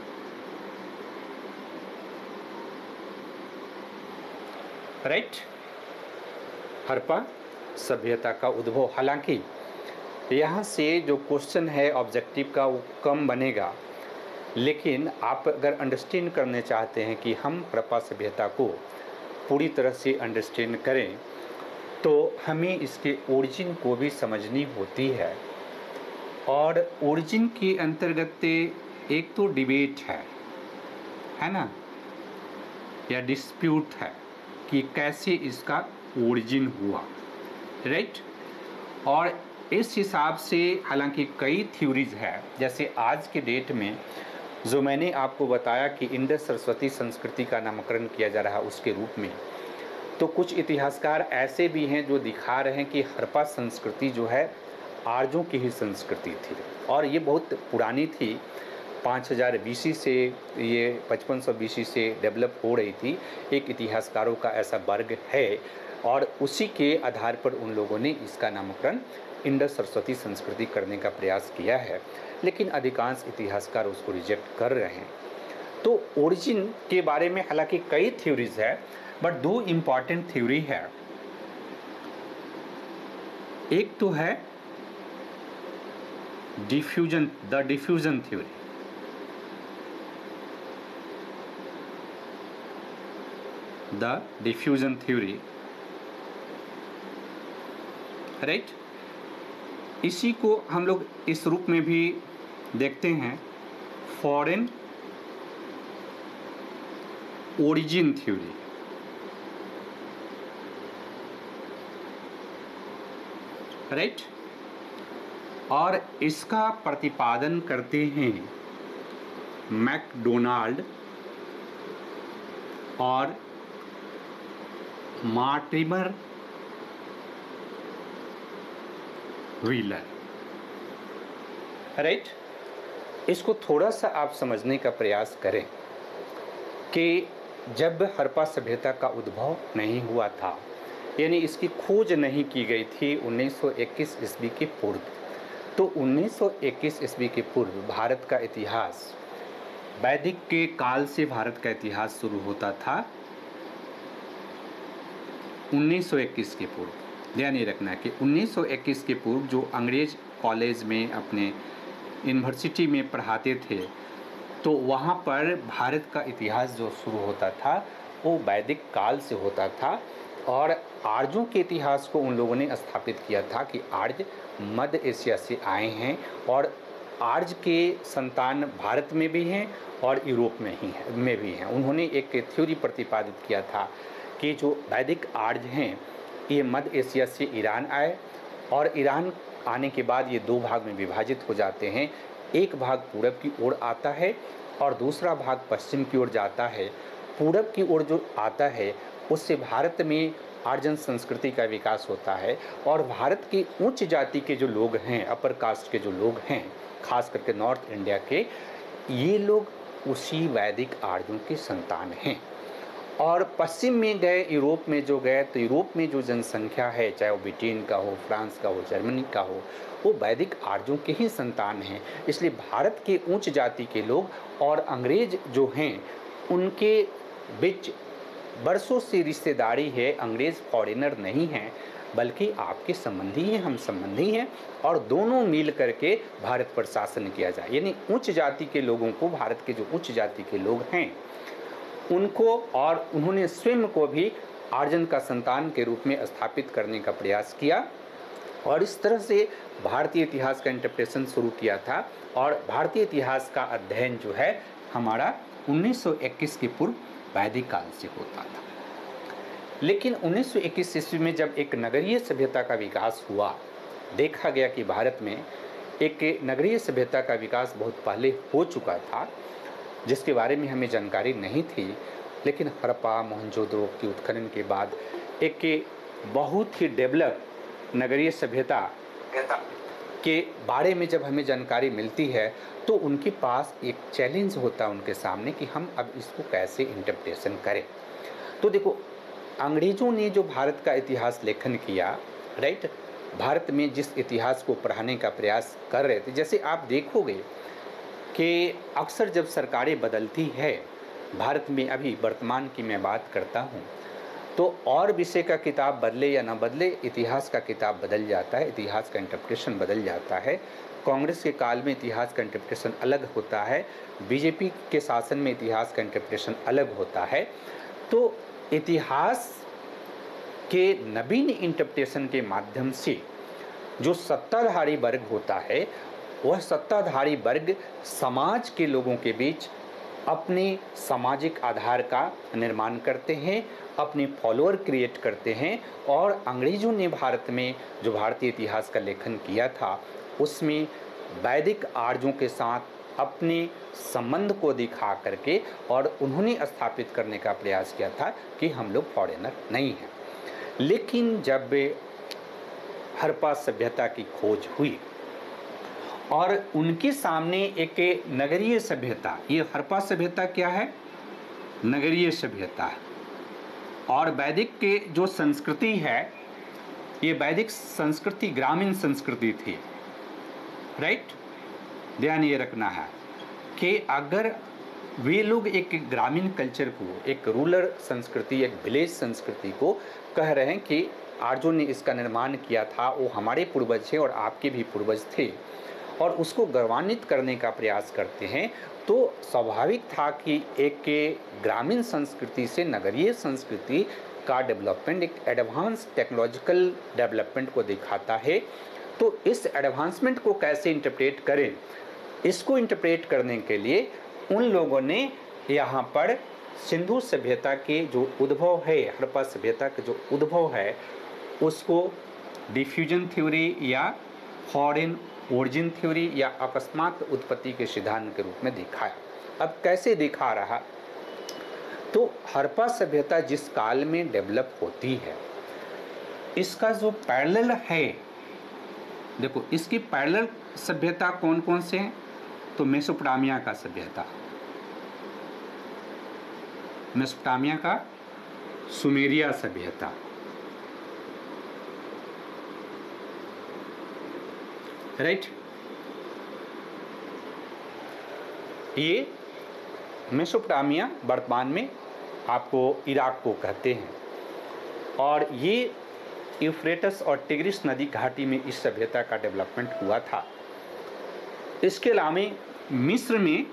राइट? हड़प्पा सभ्यता का उद्भव, हालांकि यहाँ से जो क्वेश्चन है ऑब्जेक्टिव का वो कम बनेगा, लेकिन आप अगर अंडरस्टैंड करने चाहते हैं कि हम हड़प्पा सभ्यता को पूरी तरह से अंडरस्टैंड करें, तो हमें इसके ओरिजिन को भी समझनी होती है। और ओरिजिन के अंतर्गत एक तो डिबेट है है ना, या डिस्प्यूट है कि कैसे इसका ओरिजिन हुआ, राइट? और इस हिसाब से हालांकि कई थ्योरीज है, जैसे आज के डेट में जो मैंने आपको बताया कि इंडस सरस्वती संस्कृति का नामकरण किया जा रहा है उसके रूप में, तो कुछ इतिहासकार ऐसे भी हैं जो दिखा रहे हैं कि हड़प्पा संस्कृति जो है आर्यों की ही संस्कृति थी, और ये बहुत पुरानी थी, पाँच हज़ार बीसी से ये पचपन सौ बीसी से डेवलप हो रही थी। एक इतिहासकारों का ऐसा वर्ग है, और उसी के आधार पर उन लोगों ने इसका नामकरण इंडस सरस्वती संस्कृति करने का प्रयास किया है, लेकिन अधिकांश इतिहासकार उसको रिजेक्ट कर रहे हैं। तो ओरिजिन के बारे में हालांकि कई थ्योरीज है, बट दो इम्पॉर्टेंट थ्योरी है। एक तो है diffusion, the diffusion theory, the diffusion theory, right? इसी को हम लोग इस रूप में भी देखते हैं, फॉरेन ओरिजिन थ्योरी, राइट? और इसका प्रतिपादन करते हैं मैकडोनाल्ड और मार्टिमर व्हीलर, राइट? इसको थोड़ा सा आप समझने का प्रयास करें कि जब हड़प्पा सभ्यता का उद्भव नहीं हुआ था, यानी इसकी खोज नहीं की गई थी उन्नीस सौ इक्कीस ईस्वी के पूर्व, तो उन्नीस सौ इक्कीस ईस्वी के पूर्व भारत का इतिहास, वैदिक के काल से भारत का इतिहास शुरू होता था। उन्नीस सौ इक्कीस के पूर्व ध्यान ये रखना है कि उन्नीस सौ इक्कीस के पूर्व जो अंग्रेज कॉलेज में अपने यूनिवर्सिटी में पढ़ाते थे, तो वहाँ पर भारत का इतिहास जो शुरू होता था वो वैदिक काल से होता था, और आर्यों के इतिहास को उन लोगों ने स्थापित किया था कि आर्य मध्य एशिया से आए हैं, और आर्य के संतान भारत में भी हैं और यूरोप में ही है में भी हैं। उन्होंने एक थ्योरी प्रतिपादित किया था कि जो वैदिक आर्य हैं ये मध्य एशिया से ईरान आए, और ईरान आने के बाद ये दो भाग में विभाजित हो जाते हैं, एक भाग पूरब की ओर आता है और दूसरा भाग पश्चिम की ओर जाता है। पूरब की ओर जो आता है उससे भारत में आर्यन संस्कृति का विकास होता है, और भारत की उच्च जाति के जो लोग हैं, अपर कास्ट के जो लोग हैं, खास करके नॉर्थ इंडिया के, ये लोग उसी वैदिक आर्यों के संतान हैं। और पश्चिम में गए, यूरोप में जो गए, तो यूरोप में जो जनसंख्या है, चाहे वो ब्रिटेन का हो, फ्रांस का हो, जर्मनी का हो, वो वैदिक आर्यों के ही संतान हैं। इसलिए भारत के उच्च जाति के लोग और अंग्रेज जो हैं उनके बीच बरसों से रिश्तेदारी है। अंग्रेज फॉरेनर नहीं हैं, बल्कि आपके संबंधी हैं, हम संबंधी हैं, और दोनों मिल करके भारत पर शासन किया जाए। यानी उच्च जाति के लोगों को, भारत के जो उच्च जाति के लोग हैं उनको, और उन्होंने स्वयं को भी आर्यन का संतान के रूप में स्थापित करने का प्रयास किया, और इस तरह से भारतीय इतिहास का इंटरप्रिटेशन शुरू किया था। और भारतीय इतिहास का अध्ययन जो है हमारा उन्नीस सौ इक्कीस के पूर्व वैदिक काल से होता था। लेकिन उन्नीस सौ इक्कीस ईस्वी में जब एक नगरीय सभ्यता का विकास हुआ, देखा गया कि भारत में एक नगरीय सभ्यता का विकास बहुत पहले हो चुका था, जिसके बारे में हमें जानकारी नहीं थी। लेकिन हड़प्पा, मोहनजोदड़ो की उत्खनन के बाद एक बहुत ही डेवलप नगरीय सभ्यता के बारे में जब हमें जानकारी मिलती है, तो उनके पास एक चैलेंज होता है उनके सामने कि हम अब इसको कैसे इंटरप्रिटेशन करें। तो देखो, अंग्रेज़ों ने जो भारत का इतिहास लेखन किया, राइट, भारत में जिस इतिहास को पढ़ाने का प्रयास कर रहे थे, जैसे आप देखोगे कि अक्सर जब सरकारें बदलती है भारत में, अभी वर्तमान की मैं बात करता हूँ, तो और विषय का किताब बदले या ना बदले, इतिहास का किताब बदल जाता है, इतिहास का इंटरप्रिटेशन बदल जाता है। कांग्रेस के काल में इतिहास का इंटरप्रिटेशन अलग होता है, बीजेपी के शासन में इतिहास का इंटरप्रिटेशन अलग होता है। तो इतिहास के नवीन इंटरप्रिटेशन के माध्यम से जो सत्ताधारी वर्ग होता है, वह सत्ताधारी वर्ग समाज के लोगों के बीच अपने सामाजिक आधार का निर्माण करते हैं, अपने फॉलोअर क्रिएट करते हैं। और अंग्रेज़ों ने भारत में जो भारतीय इतिहास का लेखन किया था, उसमें वैदिक आर्यों के साथ अपने संबंध को दिखा करके और उन्होंने स्थापित करने का प्रयास किया था कि हम लोग फॉरेनर नहीं हैं। लेकिन जब हड़प्पा सभ्यता की खोज हुई और उनके सामने एक नगरीय सभ्यता, ये हड़प्पा सभ्यता क्या है? नगरीय सभ्यता है। और वैदिक के जो संस्कृति है, ये वैदिक संस्कृति ग्रामीण संस्कृति थी, राइट। ध्यान ये रखना है कि अगर वे लोग एक ग्रामीण कल्चर को, एक रूरल संस्कृति, एक विलेज संस्कृति को कह रहे हैं कि आर्यों ने इसका निर्माण किया था, वो हमारे पूर्वज हैं और आपके भी पूर्वज थे, और उसको गौरवान्वित करने का प्रयास करते हैं, तो स्वाभाविक था कि एक ग्रामीण संस्कृति से नगरीय संस्कृति का डेवलपमेंट एक एडवांस टेक्नोलॉजिकल डेवलपमेंट को दिखाता है। तो इस एडवांसमेंट को कैसे इंटरप्रेट करें, इसको इंटरप्रेट करने के लिए उन लोगों ने यहाँ पर सिंधु सभ्यता के जो उद्भव है, हड़प्पा सभ्यता का जो उद्भव है, उसको डिफ्यूजन थ्योरी या फॉरेन ओरिजिन थ्योरी या अकस्मात उत्पत्ति के सिद्धांत के रूप में दिखाया। अब कैसे दिखा रहा? तो हड़प्पा सभ्यता जिस काल में डेवलप होती है, इसका जो पैरेलल है, देखो इसकी पैरेलल सभ्यता कौन कौन से हैं? तो मेसोपोटामिया का सभ्यता, मेसोपोटामिया का सुमेरिया सभ्यता, राइट। ये मेसोपोटामिया वर्तमान में आपको इराक को कहते हैं, और ये यूफ्रेटस और टिग्रिस नदी घाटी में इस सभ्यता का डेवलपमेंट हुआ था। इसके अलावा मिस्र में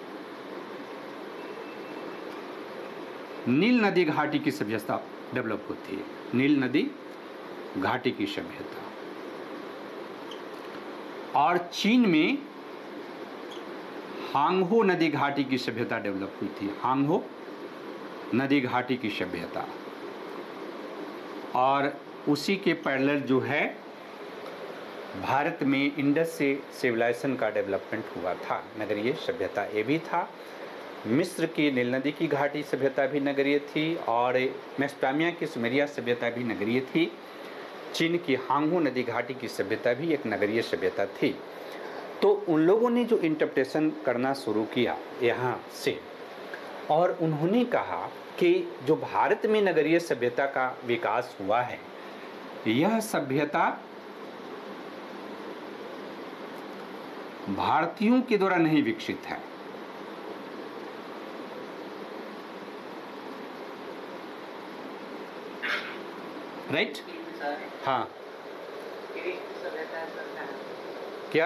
नील नदी घाटी की सभ्यता डेवलप होती है, नील नदी घाटी की सभ्यता। और चीन में हांगहो नदी घाटी की सभ्यता डेवलप हुई थी, हांगहो नदी घाटी की सभ्यता। और उसी के पैरेलल जो है भारत में इंडस से सिविलाइजेशन का डेवलपमेंट हुआ था, नगरीय सभ्यता ये भी था। मिस्र की नील नदी की घाटी सभ्यता भी नगरीय थी, और मेसोपोटामिया की सुमेरिया सभ्यता भी नगरीय थी। चीन की हांगहो नदी घाटी की सभ्यता भी एक नगरीय सभ्यता थी। तो उन लोगों ने जो इंटरप्रिटेशन करना शुरू किया यहाँ से, और उन्होंने कहा कि जो भारत में नगरीय सभ्यता का विकास हुआ है, यह सभ्यता भारतीयों के द्वारा नहीं विकसित है। राइट? हाँ, क्या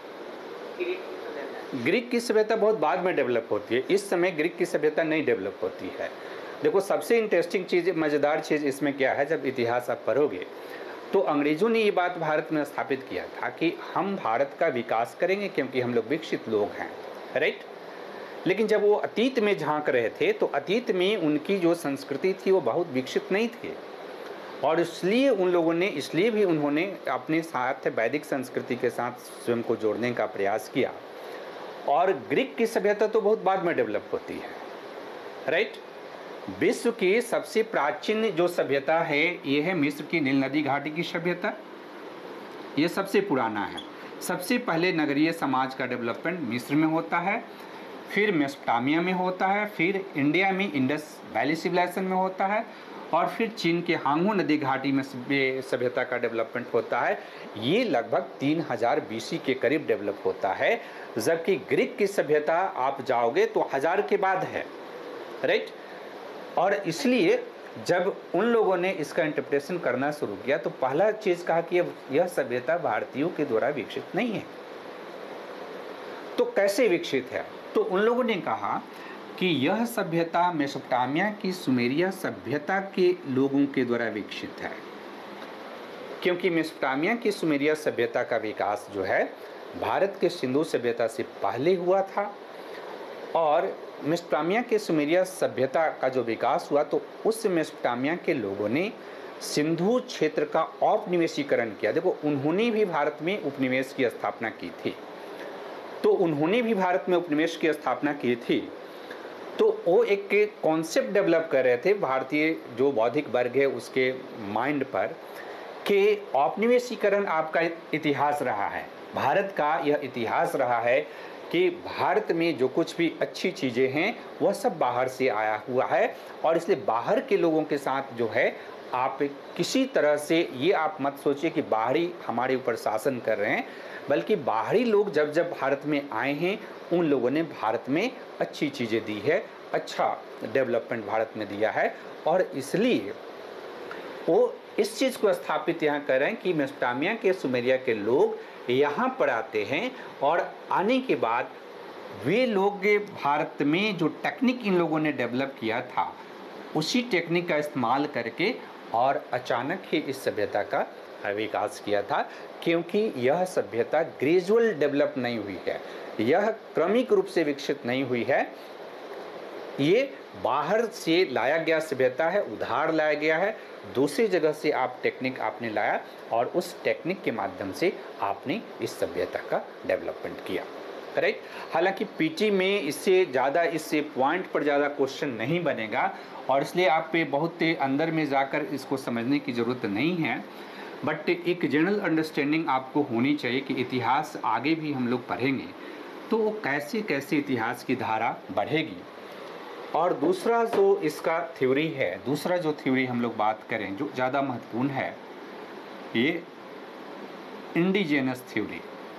ग्रीक की सभ्यता बहुत बाद में डेवलप होती है, इस समय ग्रीक की सभ्यता नहीं डेवलप होती है। देखो, सबसे इंटरेस्टिंग चीज़, मज़ेदार चीज़ इसमें क्या है, जब इतिहास आप पढ़ोगे तो अंग्रेज़ों ने ये बात भारत में स्थापित किया था कि हम भारत का विकास करेंगे क्योंकि हम लोग विकसित लोग हैं। राइट? लेकिन जब वो अतीत में झांक रहे थे तो अतीत में उनकी जो संस्कृति थी वो बहुत विकसित नहीं थी, और इसलिए उन लोगों ने इसलिए भी उन्होंने अपने साथ वैदिक संस्कृति के साथ स्वयं को जोड़ने का प्रयास किया। और ग्रीक की सभ्यता तो बहुत बाद में डेवलप होती है। राइट? विश्व की सबसे प्राचीन जो सभ्यता है ये है मिस्र की नील नदी घाटी की सभ्यता। ये सबसे पुराना है। सबसे पहले नगरीय समाज का डेवलपमेंट मिस्र में होता है, फिर मेसोपोटामिया में होता है, फिर इंडिया में इंडस वैली सिविलाइजेशन में होता है, और फिर चीन के हांगू नदी घाटी में सभ्यता का डेवलपमेंट होता है। ये लगभग तीन हज़ार बीसी के करीब डेवलप होता है, जबकि ग्रीक की सभ्यता आप जाओगे तो हजार के बाद है। राइट? और इसलिए जब उन लोगों ने इसका इंटरप्रिटेशन करना शुरू किया तो पहला चीज़ कहा कि यह सभ्यता भारतीयों के द्वारा विकसित नहीं है। तो कैसे विकसित है? तो उन लोगों ने कहा कि यह सभ्यता मेसोपोटामिया की सुमेरिया सभ्यता के लोगों के द्वारा विकसित है, क्योंकि मेसोपोटामिया की सुमेरिया सभ्यता का विकास जो है भारत के सिंधु सभ्यता से पहले हुआ था, और मेसोपोटामिया के सुमेरिया सभ्यता का जो विकास हुआ तो उस मेसोपोटामिया के लोगों ने सिंधु क्षेत्र का औपनिवेशीकरण किया। देखो, उन्होंने भी भारत में उपनिवेश की स्थापना की थी, तो उन्होंने भी भारत में उपनिवेश की स्थापना की थी तो वो एक कॉन्सेप्ट डेवलप कर रहे थे भारतीय जो बौद्धिक वर्ग है उसके माइंड पर, कि औपनिवेशीकरण आपका इतिहास रहा है, भारत का यह इतिहास रहा है कि भारत में जो कुछ भी अच्छी चीज़ें हैं वह सब बाहर से आया हुआ है, और इसलिए बाहर के लोगों के साथ जो है आप किसी तरह से ये आप मत सोचिए कि बाहरी हमारे ऊपर शासन कर रहे हैं, बल्कि बाहरी लोग जब जब भारत में आए हैं उन लोगों ने भारत में अच्छी चीज़ें दी है, अच्छा डेवलपमेंट भारत में दिया है, और इसलिए वो इस चीज़ को स्थापित यहाँ कर रहे हैं कि मेसोपोटामिया के सुमेरिया के लोग यहाँ पर आते हैं, और आने के बाद वे लोग भारत में जो टेक्निक इन लोगों ने डेवलप किया था उसी टेक्निक का इस्तेमाल करके और अचानक ही इस सभ्यता का विकास किया था, क्योंकि यह सभ्यता ग्रेजुअल डेवलप नहीं हुई है, यह क्रमिक रूप से विकसित नहीं हुई है, ये बाहर से लाया गया सभ्यता है, उधार लाया गया है, दूसरी जगह से आप टेक्निक आपने लाया और उस टेक्निक के माध्यम से आपने इस सभ्यता का डेवलपमेंट किया। राइट? हालांकि पीटी में इससे ज़्यादा इससे पॉइंट पर ज़्यादा क्वेश्चन नहीं बनेगा, और इसलिए आप पे बहुत अंदर में जाकर इसको समझने की ज़रूरत नहीं है, बट एक जनरल अंडरस्टैंडिंग आपको होनी चाहिए कि इतिहास आगे भी हम लोग पढ़ेंगे तो वो कैसे कैसे इतिहास की धारा बढ़ेगी। और दूसरा जो इसका थ्योरी है, दूसरा जो थ्योरी हम लोग बात करें जो ज़्यादा महत्वपूर्ण है, ये इंडिजिनस थ्योरी।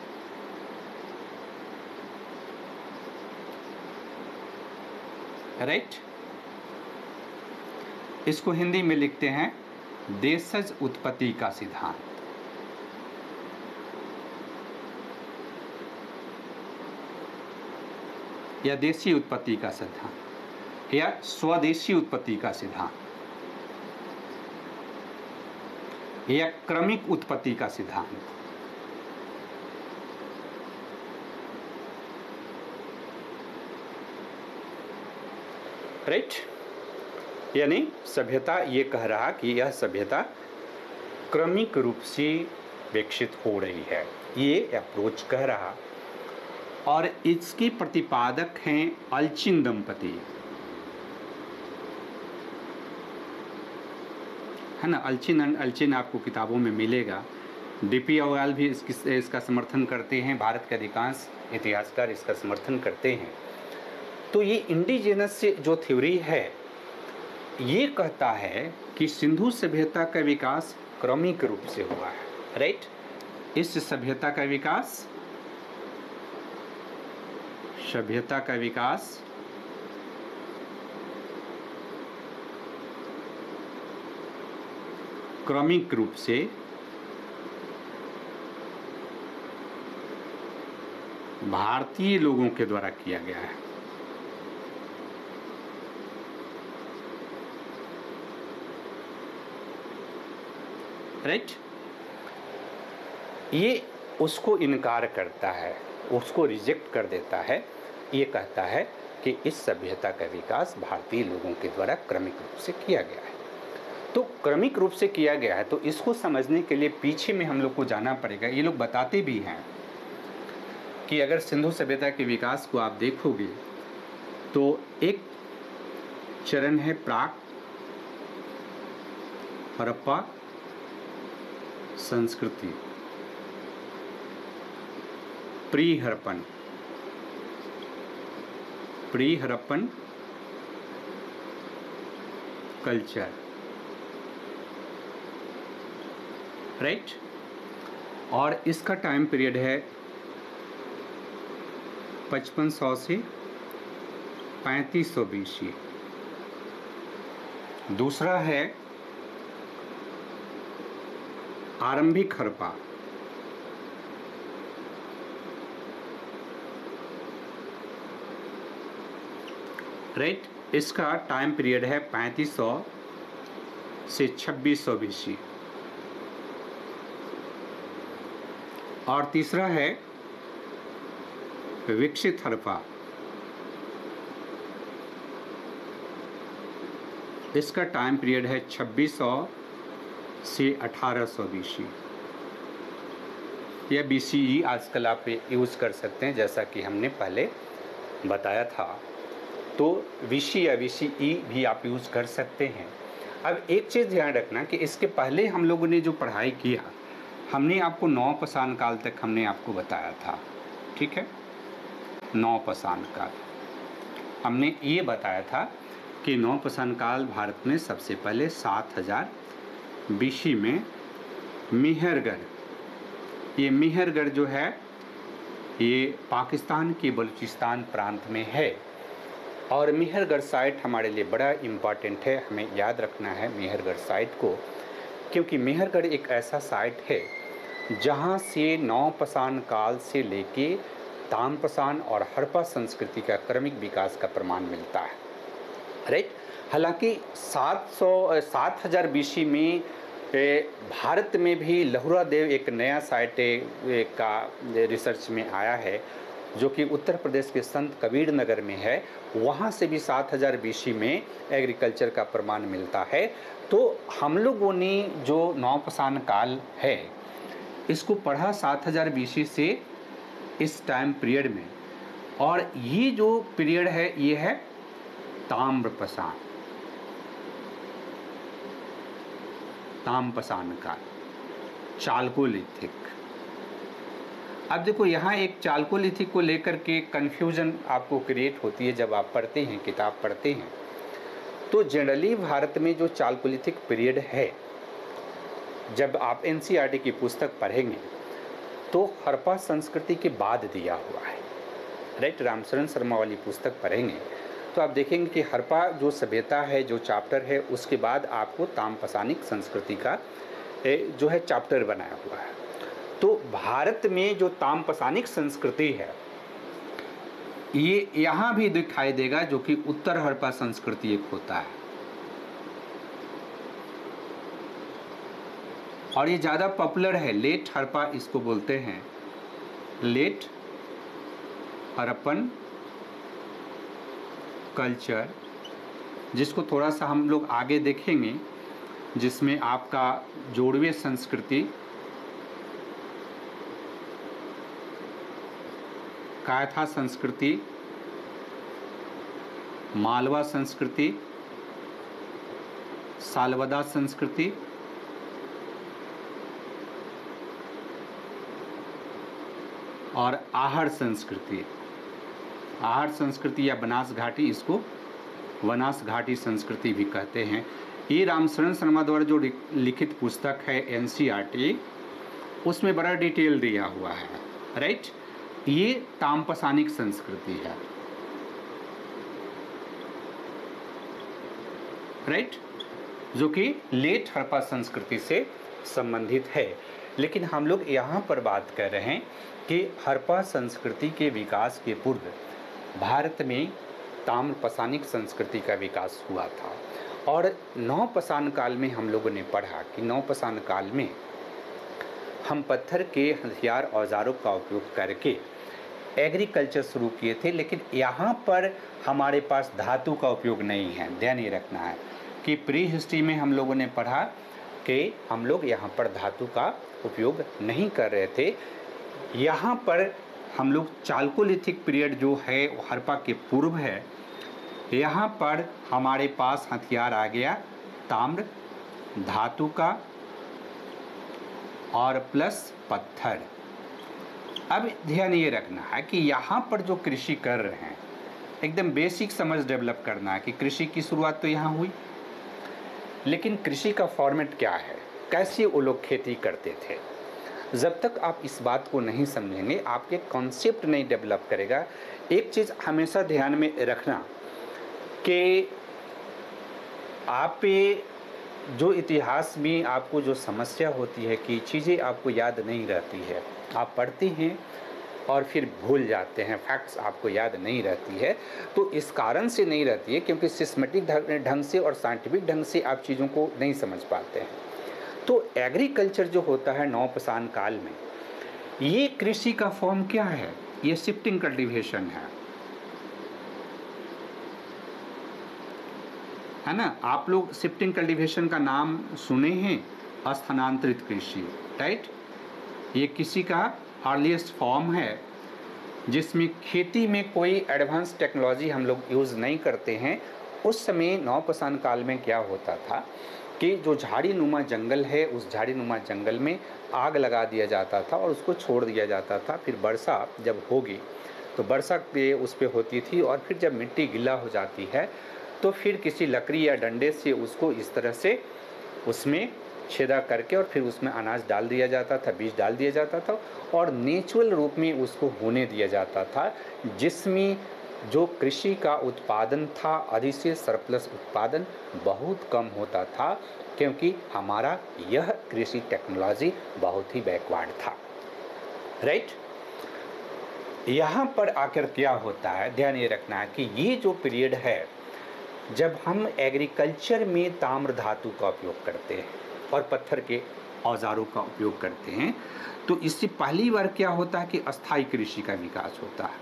राइट? इसको हिंदी में लिखते हैं देशज उत्पत्ति का सिद्धांत। या देशी उत्पत्ति का सिद्धांत या स्वदेशी उत्पत्ति का सिद्धांत या क्रमिक उत्पत्ति का सिद्धांत। राइट? यानी सभ्यता ये कह रहा कि यह सभ्यता क्रमिक रूप से विकसित हो रही है, ये अप्रोच कह रहा। और इसके प्रतिपादक हैं अल्चिन दंपति, है ना। अल्चिन एंड अल्चिन आपको किताबों में मिलेगा। डीपी अग्रवाल भी इसकी इसका समर्थन करते हैं, भारत के अधिकांश इतिहासकार इसका समर्थन करते हैं। तो ये इंडिजिनस से जो थ्योरी है ये कहता है कि सिंधु सभ्यता का विकास क्रमिक रूप से हुआ है, राइट। इस सभ्यता का विकास सभ्यता का विकास क्रमिक रूप से भारतीय लोगों के द्वारा किया गया है। राइट। ये उसको इनकार करता है, उसको रिजेक्ट कर देता है। ये कहता है कि इस सभ्यता का विकास भारतीय लोगों के द्वारा क्रमिक रूप से किया गया है। तो क्रमिक रूप से किया गया है, तो इसको समझने के लिए पीछे में हम लोग को जाना पड़ेगा। ये लोग बताते भी हैं कि अगर सिंधु सभ्यता के विकास को आप देखोगे तो एक चरण है प्राक हड़प्पा संस्कृति, pre Harappan pre Harappan culture, right. और इसका टाइम पीरियड है पचपन सौ से पैंतीस सौ बीसी। दूसरा है आरंभिक हड़प्पा, राइट। इसका टाइम पीरियड है पैंतीस सौ से छब्बीस सौ बीसी। और तीसरा है विकसित हड़प्पा, इसका टाइम पीरियड है छब्बीस सौ से अठारह सौ बीसी या बीसीई आजकल आप यूज़ कर सकते हैं, जैसा कि हमने पहले बताया था। तो बीसी या बीसीई भी आप यूज़ कर सकते हैं। अब एक चीज़ ध्यान रखना कि इसके पहले हम लोगों ने जो पढ़ाई किया, हमने आपको नौ पाषाण काल तक हमने आपको बताया था, ठीक है। नौ पाषाण काल हमने ये बताया था कि नौ पाषाण काल भारत में सबसे पहले सात हजार बीसी में मेहरगढ़, ये मेहरगढ़ जो है ये पाकिस्तान के बलूचिस्तान प्रांत में है। और मेहरगढ़ साइट हमारे लिए बड़ा इम्पॉर्टेंट है, हमें याद रखना है मेहरगढ़ साइट को, क्योंकि मेहरगढ़ एक ऐसा साइट है जहाँ से नौ पाषाण काल से लेके ताम्रपाषाण और हड़प्पा संस्कृति का क्रमिक विकास का प्रमाण मिलता है, राइट। हालांकि सात सौ सात हजार बीसी में भारत में भी लहुरा देव एक नया साइट का रिसर्च में आया है, जो कि उत्तर प्रदेश के संत कबीर नगर में है। वहाँ से भी सात हजार बीसी में एग्रीकल्चर का प्रमाण मिलता है। तो हम लोगों ने जो नौ पाषाण काल है इसको पढ़ा सात हजार बीसी से इस टाइम पीरियड में, और ये जो पीरियड है ये है ताम्रपाषाण ताम्रपाषाण काल, चालकोलिथिक। अब देखो यहाँ एक चालकोलिथिक को लेकर के कन्फ्यूजन आपको क्रिएट होती है जब आप पढ़ते हैं, किताब पढ़ते हैं। तो जनरली भारत में जो चालकोलिथिक पीरियड है, जब आप एनसीईआरटी की पुस्तक पढ़ेंगे तो हड़प्पा संस्कृति के बाद दिया हुआ है, राइट। रामशरण शर्मा वाली पुस्तक पढ़ेंगे तो आप देखेंगे कि हड़प्पा जो सभ्यता है, जो चैप्टर है, उसके बाद आपको ताम्रपाषाणिक संस्कृति का जो है चैप्टर बनाया हुआ है। तो भारत में जो ताम्रपाषाणिक संस्कृति है ये यहाँ भी दिखाई देगा, जो कि उत्तर हड़प्पा संस्कृति एक होता है, और ये ज़्यादा पॉपुलर है। लेट हड़प्पा इसको बोलते हैं, लेट हड़प्पन कल्चर, जिसको थोड़ा सा हम लोग आगे देखेंगे, जिसमें आपका जोड़वे संस्कृति, कायथा संस्कृति, मालवा संस्कृति, सालवदा संस्कृति, और आहड़ संस्कृति, आहड़ संस्कृति या बनास घाटी इसको वनास घाटी संस्कृति भी कहते हैं। ये रामशरण शर्मा द्वारा जो लिखित पुस्तक है एन सी आर टी, उसमें बड़ा डिटेल दिया हुआ है, राइट। ये ताम्रपाषाणिक संस्कृति है, राइट, जो कि लेट हड़प्पा संस्कृति से संबंधित है। लेकिन हम लोग यहाँ पर बात कर रहे हैं कि हड़प्पा संस्कृति के विकास के पूर्व भारत में ताम्रपाषाणिक संस्कृति का विकास हुआ था। और नवपाषाण काल में हम लोगों ने पढ़ा कि नवपाषाण काल में हम पत्थर के हथियार औजारों का उपयोग करके एग्रीकल्चर शुरू किए थे। लेकिन यहाँ पर हमारे पास धातु का उपयोग नहीं है। ध्यान ये रखना है कि प्री हिस्ट्री में हम लोगों ने पढ़ा कि हम लोग यहाँ पर धातु का उपयोग नहीं कर रहे थे। यहाँ पर हम लोग चालकोलिथिक पीरियड जो है वो हड़प्पा के पूर्व है। यहाँ पर हमारे पास हथियार आ गया ताम्र, धातु का और प्लस पत्थर। अब ध्यान ये रखना है कि यहाँ पर जो कृषि कर रहे हैं, एकदम बेसिक समझ डेवलप करना है कि कृषि की शुरुआत तो यहाँ हुई, लेकिन कृषि का फॉर्मेट क्या है, कैसे वो लोग खेती करते थे। जब तक आप इस बात को नहीं समझेंगे, आपके कॉन्सेप्ट नहीं डेवलप करेगा। एक चीज़ हमेशा ध्यान में रखना कि आप जो इतिहास में आपको जो समस्या होती है कि चीज़ें आपको याद नहीं रहती है, आप पढ़ते हैं और फिर भूल जाते हैं, फैक्ट्स आपको याद नहीं रहती है। तो इस कारण से नहीं रहती है क्योंकि सिस्टमेटिक ढंग से और साइंटिफिक ढंग से आप चीज़ों को नहीं समझ पाते हैं। तो एग्रीकल्चर जो होता है नवपाषाण काल में, ये कृषि का फॉर्म क्या है? ये शिफ्टिंग कल्टीवेशन है, है ना। आप लोग शिफ्टिंग कल्टीवेशन का नाम सुने हैं, स्थानांतरित कृषि, राइट। ये कृषि का अर्लीस्ट फॉर्म है जिसमें खेती में कोई एडवांस टेक्नोलॉजी हम लोग यूज़ नहीं करते हैं। उस समय नवपाषाण काल में क्या होता था कि जो झाड़ी नुमा जंगल है, उस झाड़ी नुमा जंगल में आग लगा दिया जाता था और उसको छोड़ दिया जाता था। फिर वर्षा जब होगी तो वर्षा पे उस पर होती थी और फिर जब मिट्टी गीला हो जाती है तो फिर किसी लकड़ी या डंडे से उसको इस तरह से उसमें छेदा करके और फिर उसमें अनाज डाल दिया जाता था, बीज डाल दिया जाता था और नेचुरल रूप में उसको होने दिया जाता था, जिसमें जो कृषि का उत्पादन था, अधिशेष सरप्लस उत्पादन बहुत कम होता था क्योंकि हमारा यह कृषि टेक्नोलॉजी बहुत ही बैकवर्ड था, राइट। यहाँ पर आकर क्या होता है, ध्यान ये रखना है कि ये जो पीरियड है जब हम एग्रीकल्चर में ताम्र धातु का उपयोग करते हैं और पत्थर के औजारों का उपयोग करते हैं, तो इससे पहली बार क्या होता है कि अस्थायी कृषि का विकास होता है।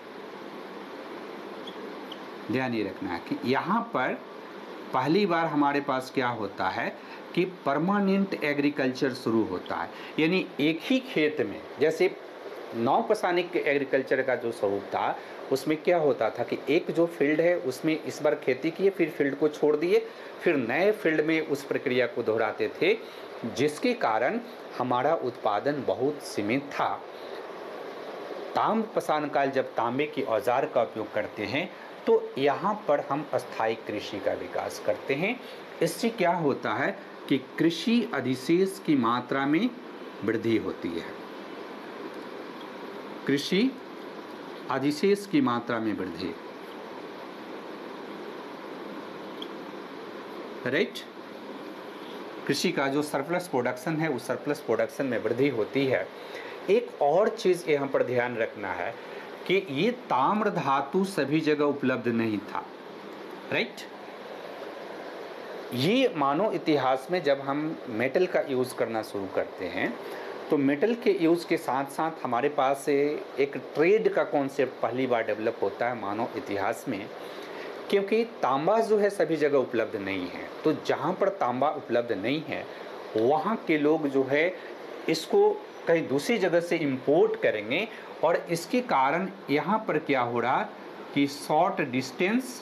ध्यान ये रखना है कि यहाँ पर पहली बार हमारे पास क्या होता है कि परमानेंट एग्रीकल्चर शुरू होता है। यानी एक ही खेत में, जैसे नवपाषाणिक एग्रीकल्चर का जो स्वरूप था उसमें क्या होता था कि एक जो फील्ड है उसमें इस बार खेती किए, फिर फील्ड को छोड़ दिए, फिर नए फील्ड में उस प्रक्रिया को दोहराते थे, जिसके कारण हमारा उत्पादन बहुत सीमित था। ताम्रपाषाण काल जब तांबे के औजार का उपयोग करते हैं तो यहाँ पर हम अस्थायी कृषि का विकास करते हैं। इससे क्या होता है कि कृषि अधिशेष की मात्रा में वृद्धि होती है, कृषि अधिशेष की मात्रा में वृद्धि, राइट। कृषि का जो सरप्लस प्रोडक्शन है उस सरप्लस प्रोडक्शन में वृद्धि होती है। एक और चीज़ यहाँ पर ध्यान रखना है कि ये ताम्र धातु सभी जगह उपलब्ध नहीं था, राइट। ये मानव इतिहास में जब हम मेटल का यूज़ करना शुरू करते हैं तो मेटल के यूज़ के साथ साथ हमारे पास एक ट्रेड का कॉन्सेप्ट पहली बार डेवलप होता है मानव इतिहास में, क्योंकि तांबा जो है सभी जगह उपलब्ध नहीं है। तो जहाँ पर तांबा उपलब्ध नहीं है वहाँ के लोग जो है इसको कहीं दूसरी जगह से इंपोर्ट करेंगे और इसके कारण यहाँ पर क्या हो रहा कि शॉर्ट डिस्टेंस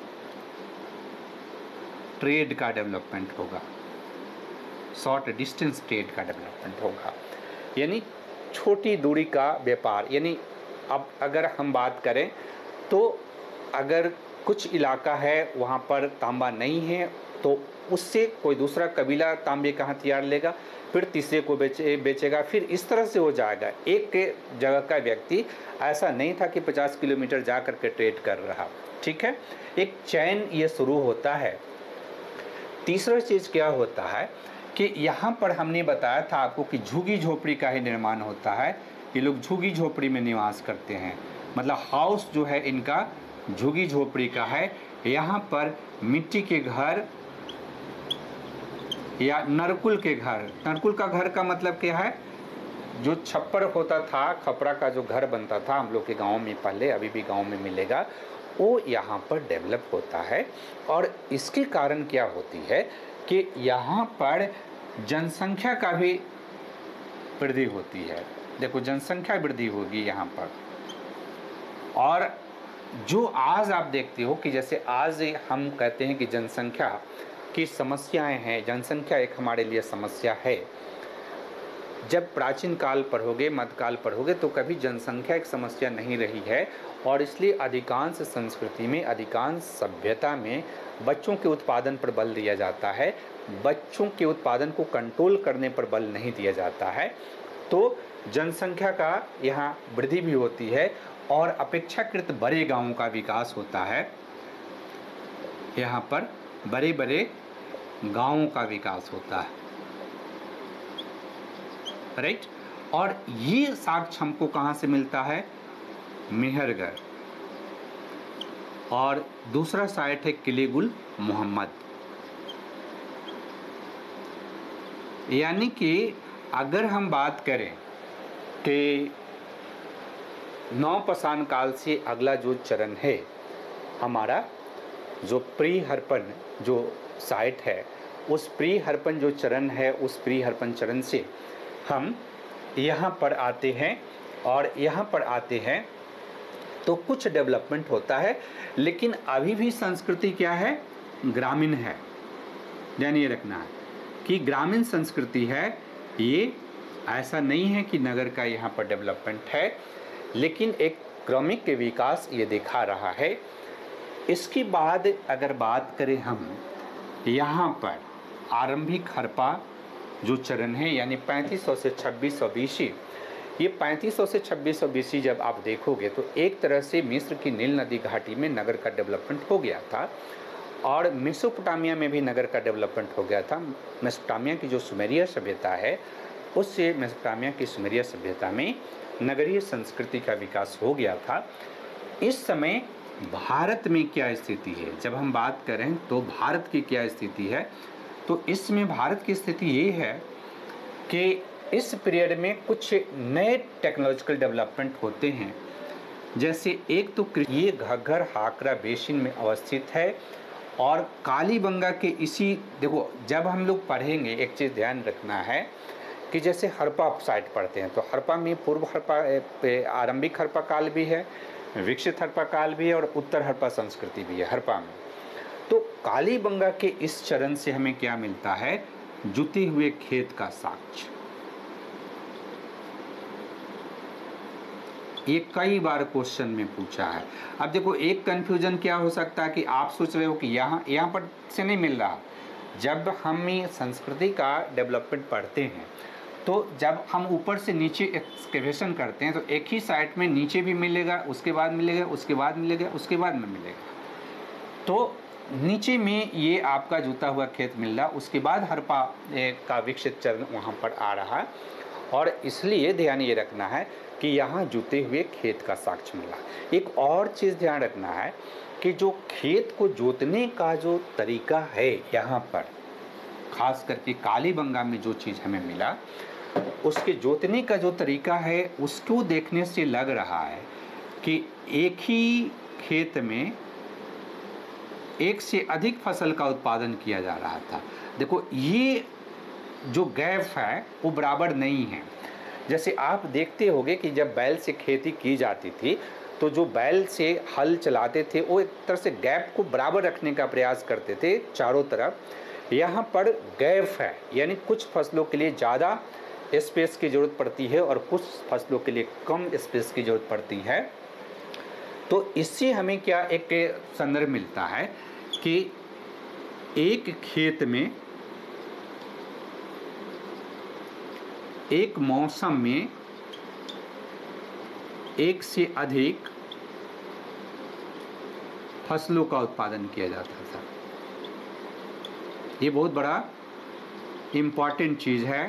ट्रेड का डेवलपमेंट होगा, शॉर्ट डिस्टेंस ट्रेड का डेवलपमेंट होगा, यानी छोटी दूरी का व्यापार। यानी अब अगर हम बात करें तो अगर कुछ इलाका है वहाँ पर तांबा नहीं है, तो उससे कोई दूसरा कबीला तांबे का हथियार लेगा, फिर तीसरे को बेचे बेचेगा, फिर इस तरह से हो जाएगा। एक के जगह का व्यक्ति ऐसा नहीं था कि पचास किलोमीटर जा कर के ट्रेड कर रहा, ठीक है। एक चैन ये शुरू होता है। तीसरा चीज़ क्या होता है कि यहाँ पर हमने बताया था आपको कि झुग्गी झोपड़ी का ही निर्माण होता है। ये लोग झुग्गी झोपड़ी में निवास करते हैं, मतलब हाउस जो है इनका झुग्गी झोपड़ी का है। यहाँ पर मिट्टी के घर या नरकुल के घर, नरकुल का घर का मतलब क्या है, जो छप्पर होता था, खपरा का जो घर बनता था हम लोग के गांव में पहले, अभी भी गांव में मिलेगा, वो यहाँ पर डेवलप होता है। और इसके कारण क्या होती है कि यहाँ पर जनसंख्या का भी वृद्धि होती है। देखो जनसंख्या वृद्धि होगी यहाँ पर। और जो आज आप देखते हो कि जैसे आज हम कहते हैं कि जनसंख्या की समस्याएं हैं, जनसंख्या एक हमारे लिए समस्या है। जब प्राचीन काल पढ़ोगे, मध्यकाल पढ़ोगे तो कभी जनसंख्या एक समस्या नहीं रही है। और इसलिए अधिकांश संस्कृति में, अधिकांश सभ्यता में बच्चों के उत्पादन पर बल दिया जाता है, बच्चों के उत्पादन को कंट्रोल करने पर बल नहीं दिया जाता है। तो जनसंख्या का यहाँ वृद्धि भी होती है और अपेक्षाकृत बड़े गांवों का विकास होता है। यहाँ पर बड़े बड़े गांवों का विकास होता है, राइट। और ये साक्ष्य हमको कहाँ से मिलता है, मेहरगढ़। और दूसरा साइट है किले-गुल मोहम्मद। यानी कि अगर हम बात करें कि नवपाषाण काल से अगला जो चरण है हमारा, जो प्री हरपन जो साइट है, उस प्री हरपन जो चरण है, उस प्री हरपन चरण से हम यहाँ पर आते हैं। और यहाँ पर आते हैं तो कुछ डेवलपमेंट होता है, लेकिन अभी भी संस्कृति क्या है, ग्रामीण है। ध्यान ये रखना है कि ग्रामीण संस्कृति है, ये ऐसा नहीं है कि नगर का यहाँ पर डेवलपमेंट है, लेकिन एक क्रमिक विकास ये दिखा रहा है। इसके बाद अगर बात करें हम, यहाँ पर आरंभिक हड़प्पा जो चरण है, यानी पैंतीस सौ से छब्बीस सौ बीसी, ये पैंतीस सौ से छब्बीस सौ बीसी जब आप देखोगे तो एक तरह से मिस्र की नील नदी घाटी में नगर का डेवलपमेंट हो गया था। और मेसोपोटामिया में भी नगर का डेवलपमेंट हो गया था। मेसोपोटामिया की जो सुमेरिया सभ्यता है, उससे मेसोपोटामिया की सुमेरिया सभ्यता में नगरीय संस्कृति का विकास हो गया था। इस समय भारत में क्या स्थिति है, जब हम बात करें तो भारत की क्या स्थिति है, तो इसमें भारत की स्थिति ये है कि इस पीरियड में कुछ नए टेक्नोलॉजिकल डेवलपमेंट होते हैं। जैसे एक तो ये घग्गर हाकरा बेसिन में अवस्थित है और कालीबंगा के इसी, देखो जब हम लोग पढ़ेंगे एक चीज़ ध्यान रखना है कि जैसे हड़प्पा साइट पढ़ते हैं तो हड़प्पा में पूर्व हड़प्पा, आरंभिक हड़प्पा काल भी है, विकसित हड़प्पा काल भी है और उत्तर हड़प्पा संस्कृति भी है हड़प्पा में। तो कालीबंगा के इस चरण से हमें क्या मिलता है, जुते हुए खेत का साक्ष्य। ये कई बार क्वेश्चन में पूछा है। अब देखो एक कंफ्यूजन क्या हो सकता है कि आप सोच रहे हो कि यहाँ यहाँ पर से नहीं मिल रहा। जब हम संस्कृति का डेवलपमेंट पढ़ते हैं तो जब हम ऊपर से नीचे एक्सकेवेशन करते हैं तो एक ही साइट में नीचे भी मिलेगा, उसके बाद मिलेगा, उसके बाद मिलेगा, उसके बाद में मिलेगा। तो नीचे में ये आपका जुता हुआ खेत मिल रहा, उसके बाद हड़प्पा का विकसित चरण वहाँ पर आ रहा है। और इसलिए ध्यान ये रखना है कि यहाँ जुते हुए खेत का साक्ष्य मिला। एक और चीज़ ध्यान रखना है कि जो खेत को जोतने का जो तरीका है, यहाँ पर खास करके कालीबंगा में जो चीज़ हमें मिला, उसके जोतने का जो तरीका है उसको देखने से लग रहा है कि एक ही खेत में एक से अधिक फसल का उत्पादन किया जा रहा था। देखो ये जो गैप है वो बराबर नहीं है। जैसे आप देखते होंगे कि जब बैल से खेती की जाती थी तो जो बैल से हल चलाते थे वो एक तरह से गैप को बराबर रखने का प्रयास करते थे चारों तरफ। यहाँ पर गैप है, यानी कुछ फसलों के लिए ज़्यादा स्पेस की ज़रूरत पड़ती है और कुछ फसलों के लिए कम स्पेस की ज़रूरत पड़ती है। तो इससे हमें क्या एक संदर्भ मिलता है कि एक खेत में एक मौसम में एक से अधिक फसलों का उत्पादन किया जाता था। ये बहुत बड़ा इम्पॉर्टेंट चीज़ है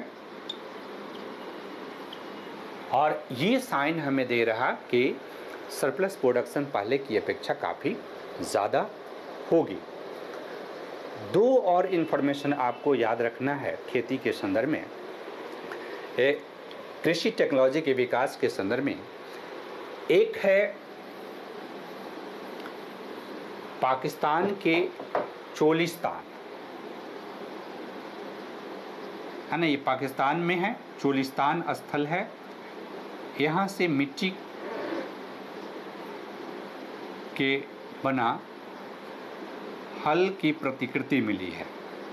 और ये साइन हमें दे रहा कि सरप्लस प्रोडक्शन पहले की अपेक्षा काफ़ी ज़्यादा होगी। दो और इन्फॉर्मेशन आपको याद रखना है खेती के संदर्भ में, कृषि टेक्नोलॉजी के विकास के संदर्भ में। एक है पाकिस्तान के चोलिस्तान, है ना, ये पाकिस्तान में है, चोलिस्तान स्थल है। यहाँ से मिट्टी के बना हल की प्रतिकृति मिली है,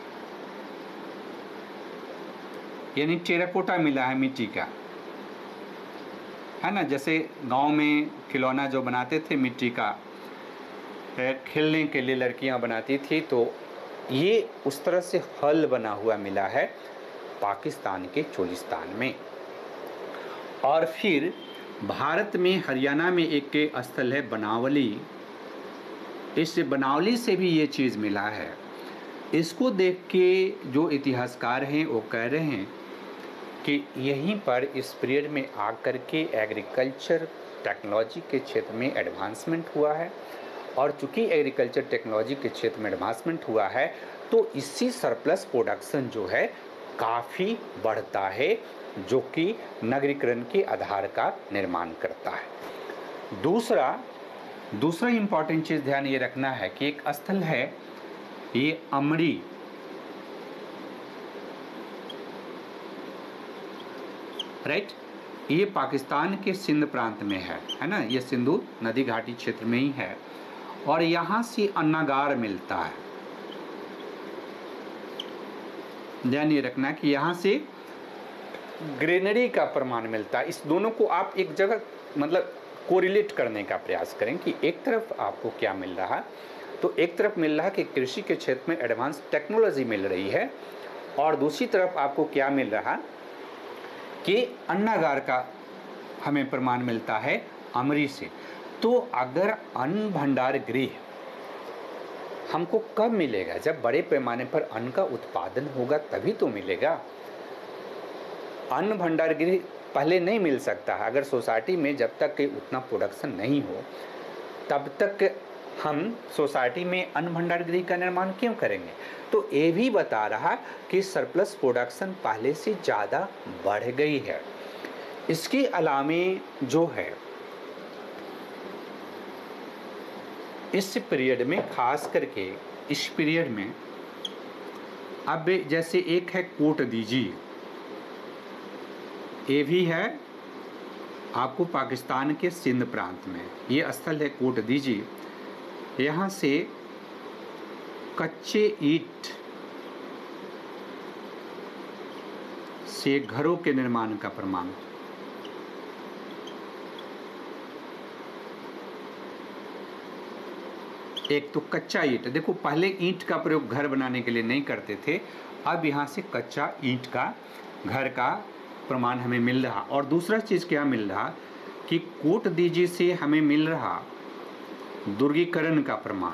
यानी टेराकोटा मिला है मिट्टी का, है ना। जैसे गांव में खिलौना जो बनाते थे मिट्टी का, खेलने के लिए लड़कियां बनाती थी, तो ये उस तरह से हल बना हुआ मिला है पाकिस्तान के चोलिस्तान में। और फिर भारत में हरियाणा में एक के स्थल है बनावली, इस बनावली से भी ये चीज़ मिला है। इसको देख के जो इतिहासकार हैं वो कह रहे हैं कि यहीं पर इस पीरियड में आकर के एग्रीकल्चर टेक्नोलॉजी के क्षेत्र में एडवांसमेंट हुआ है, और चूँकि एग्रीकल्चर टेक्नोलॉजी के क्षेत्र में एडवांसमेंट हुआ है तो इससे सरप्लस प्रोडक्शन जो है काफ़ी बढ़ता है, जो कि नगरीकरण के आधार का निर्माण करता है। दूसरा दूसरा इम्पॉर्टेंट चीज़ ध्यान ये रखना है कि एक स्थल है ये अमरी, राइट, ये पाकिस्तान के सिंध प्रांत में है, है ना, ये सिंधु नदी घाटी क्षेत्र में ही है, और यहाँ से अन्नागार मिलता है। ध्यान ये रखना कि यहाँ से ग्रेनरी का प्रमाण मिलता है। इस दोनों को आप एक जगह मतलब कोरिलेट करने का प्रयास करें कि एक तरफ आपको क्या मिल रहा है, तो एक तरफ मिल रहा है कि कृषि के क्षेत्र में एडवांस टेक्नोलॉजी मिल रही है, और दूसरी तरफ आपको क्या मिल रहा कि अन्नागार का हमें प्रमाण मिलता है अमरी से। तो अगर अन्न भंडार गृह हमको कब मिलेगा? जब बड़े पैमाने पर अन्न का उत्पादन होगा तभी तो मिलेगा। अन्न भंडार गृह पहले नहीं मिल सकता है। अगर सोसाइटी में जब तक कि उतना प्रोडक्शन नहीं हो तब तक हम सोसाइटी में अन्न भंडार गृह का निर्माण क्यों करेंगे? तो ये भी बता रहा कि सरप्लस प्रोडक्शन पहले से ज़्यादा बढ़ गई है। इसके अलावे जो है इस पीरियड में, खास करके इस पीरियड में, अब जैसे एक है कोट दीजिए, ये भी है आपको पाकिस्तान के सिंध प्रांत में, ये स्थल है कोट दीजिए। यहाँ से कच्चे ईंट से घरों के निर्माण का प्रमाण, एक तो कच्चा ईंट, देखो पहले ईंट का प्रयोग घर बनाने के लिए नहीं करते थे, अब यहाँ से कच्चा ईंट का घर का प्रमाण हमें मिल रहा। और दूसरा चीज़ क्या मिल रहा कि कोट दीजिए से हमें मिल रहा दुर्गीकरण का प्रमाण,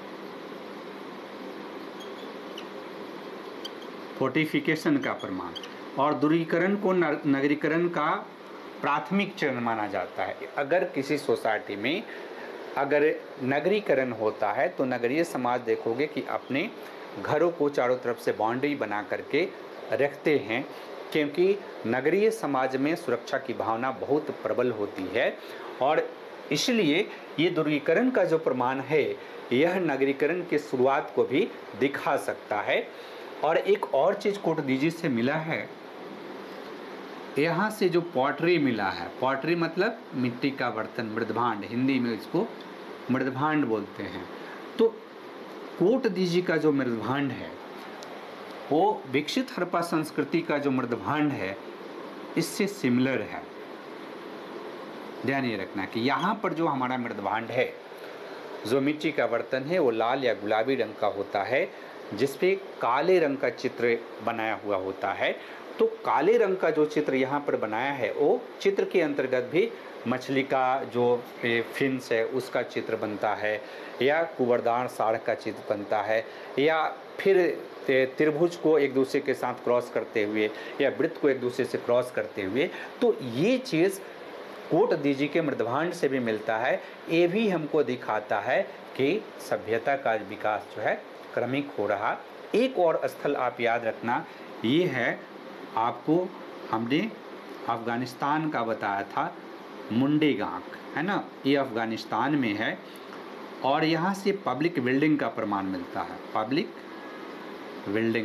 फोर्टिफिकेशन का प्रमाण, और दुर्गीकरण को नगरीकरण का प्राथमिक चरण माना जाता है। अगर किसी सोसाइटी में अगर नगरीकरण होता है तो नगरीय समाज देखोगे कि अपने घरों को चारों तरफ से बाउंड्री बना करके रखते हैं, क्योंकि नगरीय समाज में सुरक्षा की भावना बहुत प्रबल होती है, और इसलिए ये दुर्गीकरण का जो प्रमाण है यह नगरीकरण की शुरुआत को भी दिखा सकता है। और एक और चीज़ कोट दीजिए से मिला है, यहाँ से जो पॉटरी मिला है, पॉटरी मतलब मिट्टी का बर्तन, मृदभांड, हिंदी में इसको मृदभांड बोलते हैं। तो कोट दीजिए का जो मृदभांड है वो विकसित हड़प्पा संस्कृति का जो मृदभांड है इससे सिमिलर है। ध्यान ये रखना कि यहाँ पर जो हमारा मृदभांड है, जो मिट्टी का बर्तन है, वो लाल या गुलाबी रंग का होता है, जिस पे काले रंग का चित्र बनाया हुआ होता है। तो काले रंग का जो चित्र यहाँ पर बनाया है, वो चित्र के अंतर्गत भी मछली का जो फिन्स है उसका चित्र बनता है, या कुंवरदान साढ़ का चित्र बनता है, या फिर त्रिभुज को एक दूसरे के साथ क्रॉस करते हुए, या वृत्त को एक दूसरे से क्रॉस करते हुए। तो ये चीज़ कोट दीजी के मृदभांड से भी मिलता है। ये भी हमको दिखाता है कि सभ्यता का विकास जो है क्रमिक हो रहा। एक और स्थल आप याद रखना, ये है आपको हमने अफ़गानिस्तान का बताया था, मुंडेगांक, है ना, ये अफ़गानिस्तान में है। और यहाँ से पब्लिक बिल्डिंग का प्रमाण मिलता है, पब्लिक बिल्डिंग,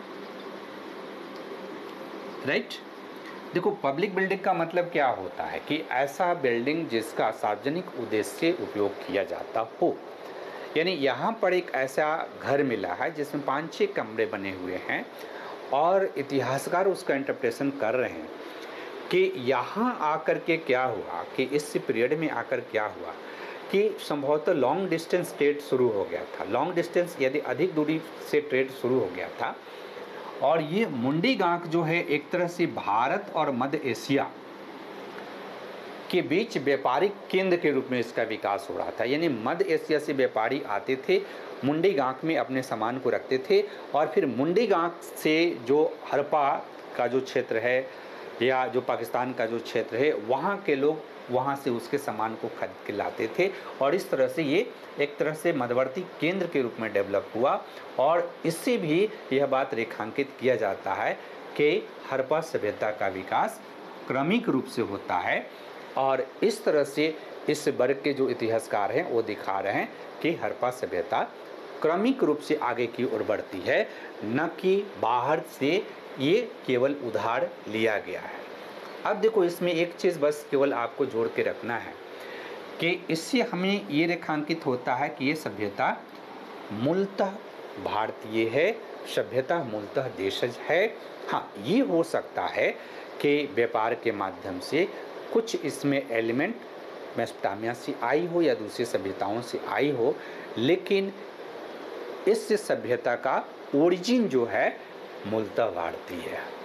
राइट। देखो, पब्लिक बिल्डिंग का मतलब क्या होता है कि ऐसा बिल्डिंग जिसका सार्वजनिक उद्देश्य से उपयोग किया जाता हो। यानी यहाँ पर एक ऐसा घर मिला है जिसमें पाँच छः कमरे बने हुए हैं, और इतिहासकार उसका इंटरप्रिटेशन कर रहे हैं कि यहाँ आकर के क्या हुआ, कि इस पीरियड में आकर क्या हुआ कि संभवतः लॉन्ग डिस्टेंस ट्रेड शुरू हो गया था। लॉन्ग डिस्टेंस यदि अधिक दूरी से ट्रेड शुरू हो गया था, और ये मुंडेगांक जो है एक तरह से भारत और मध्य एशिया के बीच व्यापारिक केंद्र के रूप में इसका विकास हो रहा था। यानी मध्य एशिया से व्यापारी आते थे, मुंडेगांक में अपने सामान को रखते थे, और फिर मुंडेगांक से जो हरप्पा का जो क्षेत्र है या जो पाकिस्तान का जो क्षेत्र है, वहाँ के लोग वहाँ से उसके सामान को खरीद के लाते थे। और इस तरह से ये एक तरह से मध्यवर्ती केंद्र के रूप में डेवलप हुआ। और इससे भी यह बात रेखांकित किया जाता है कि हरप्पा सभ्यता का विकास क्रमिक रूप से होता है। और इस तरह से इस वर्ग के जो इतिहासकार हैं वो दिखा रहे हैं कि हरप्पा सभ्यता क्रमिक रूप से आगे की ओर बढ़ती है, न कि बाहर से ये केवल उधार लिया गया है। अब देखो, इसमें एक चीज़ बस केवल आपको जोड़ के रखना है कि इससे हमें ये रेखांकित होता है कि ये सभ्यता मूलतः भारतीय है, सभ्यता मूलतः देशज है। हाँ, ये हो सकता है कि व्यापार के माध्यम से कुछ इसमें एलिमेंट मेसोपोटामिया से आई हो या दूसरी सभ्यताओं से आई हो, लेकिन इस सभ्यता का ओरिजिन जो है मूलतः भारतीय है।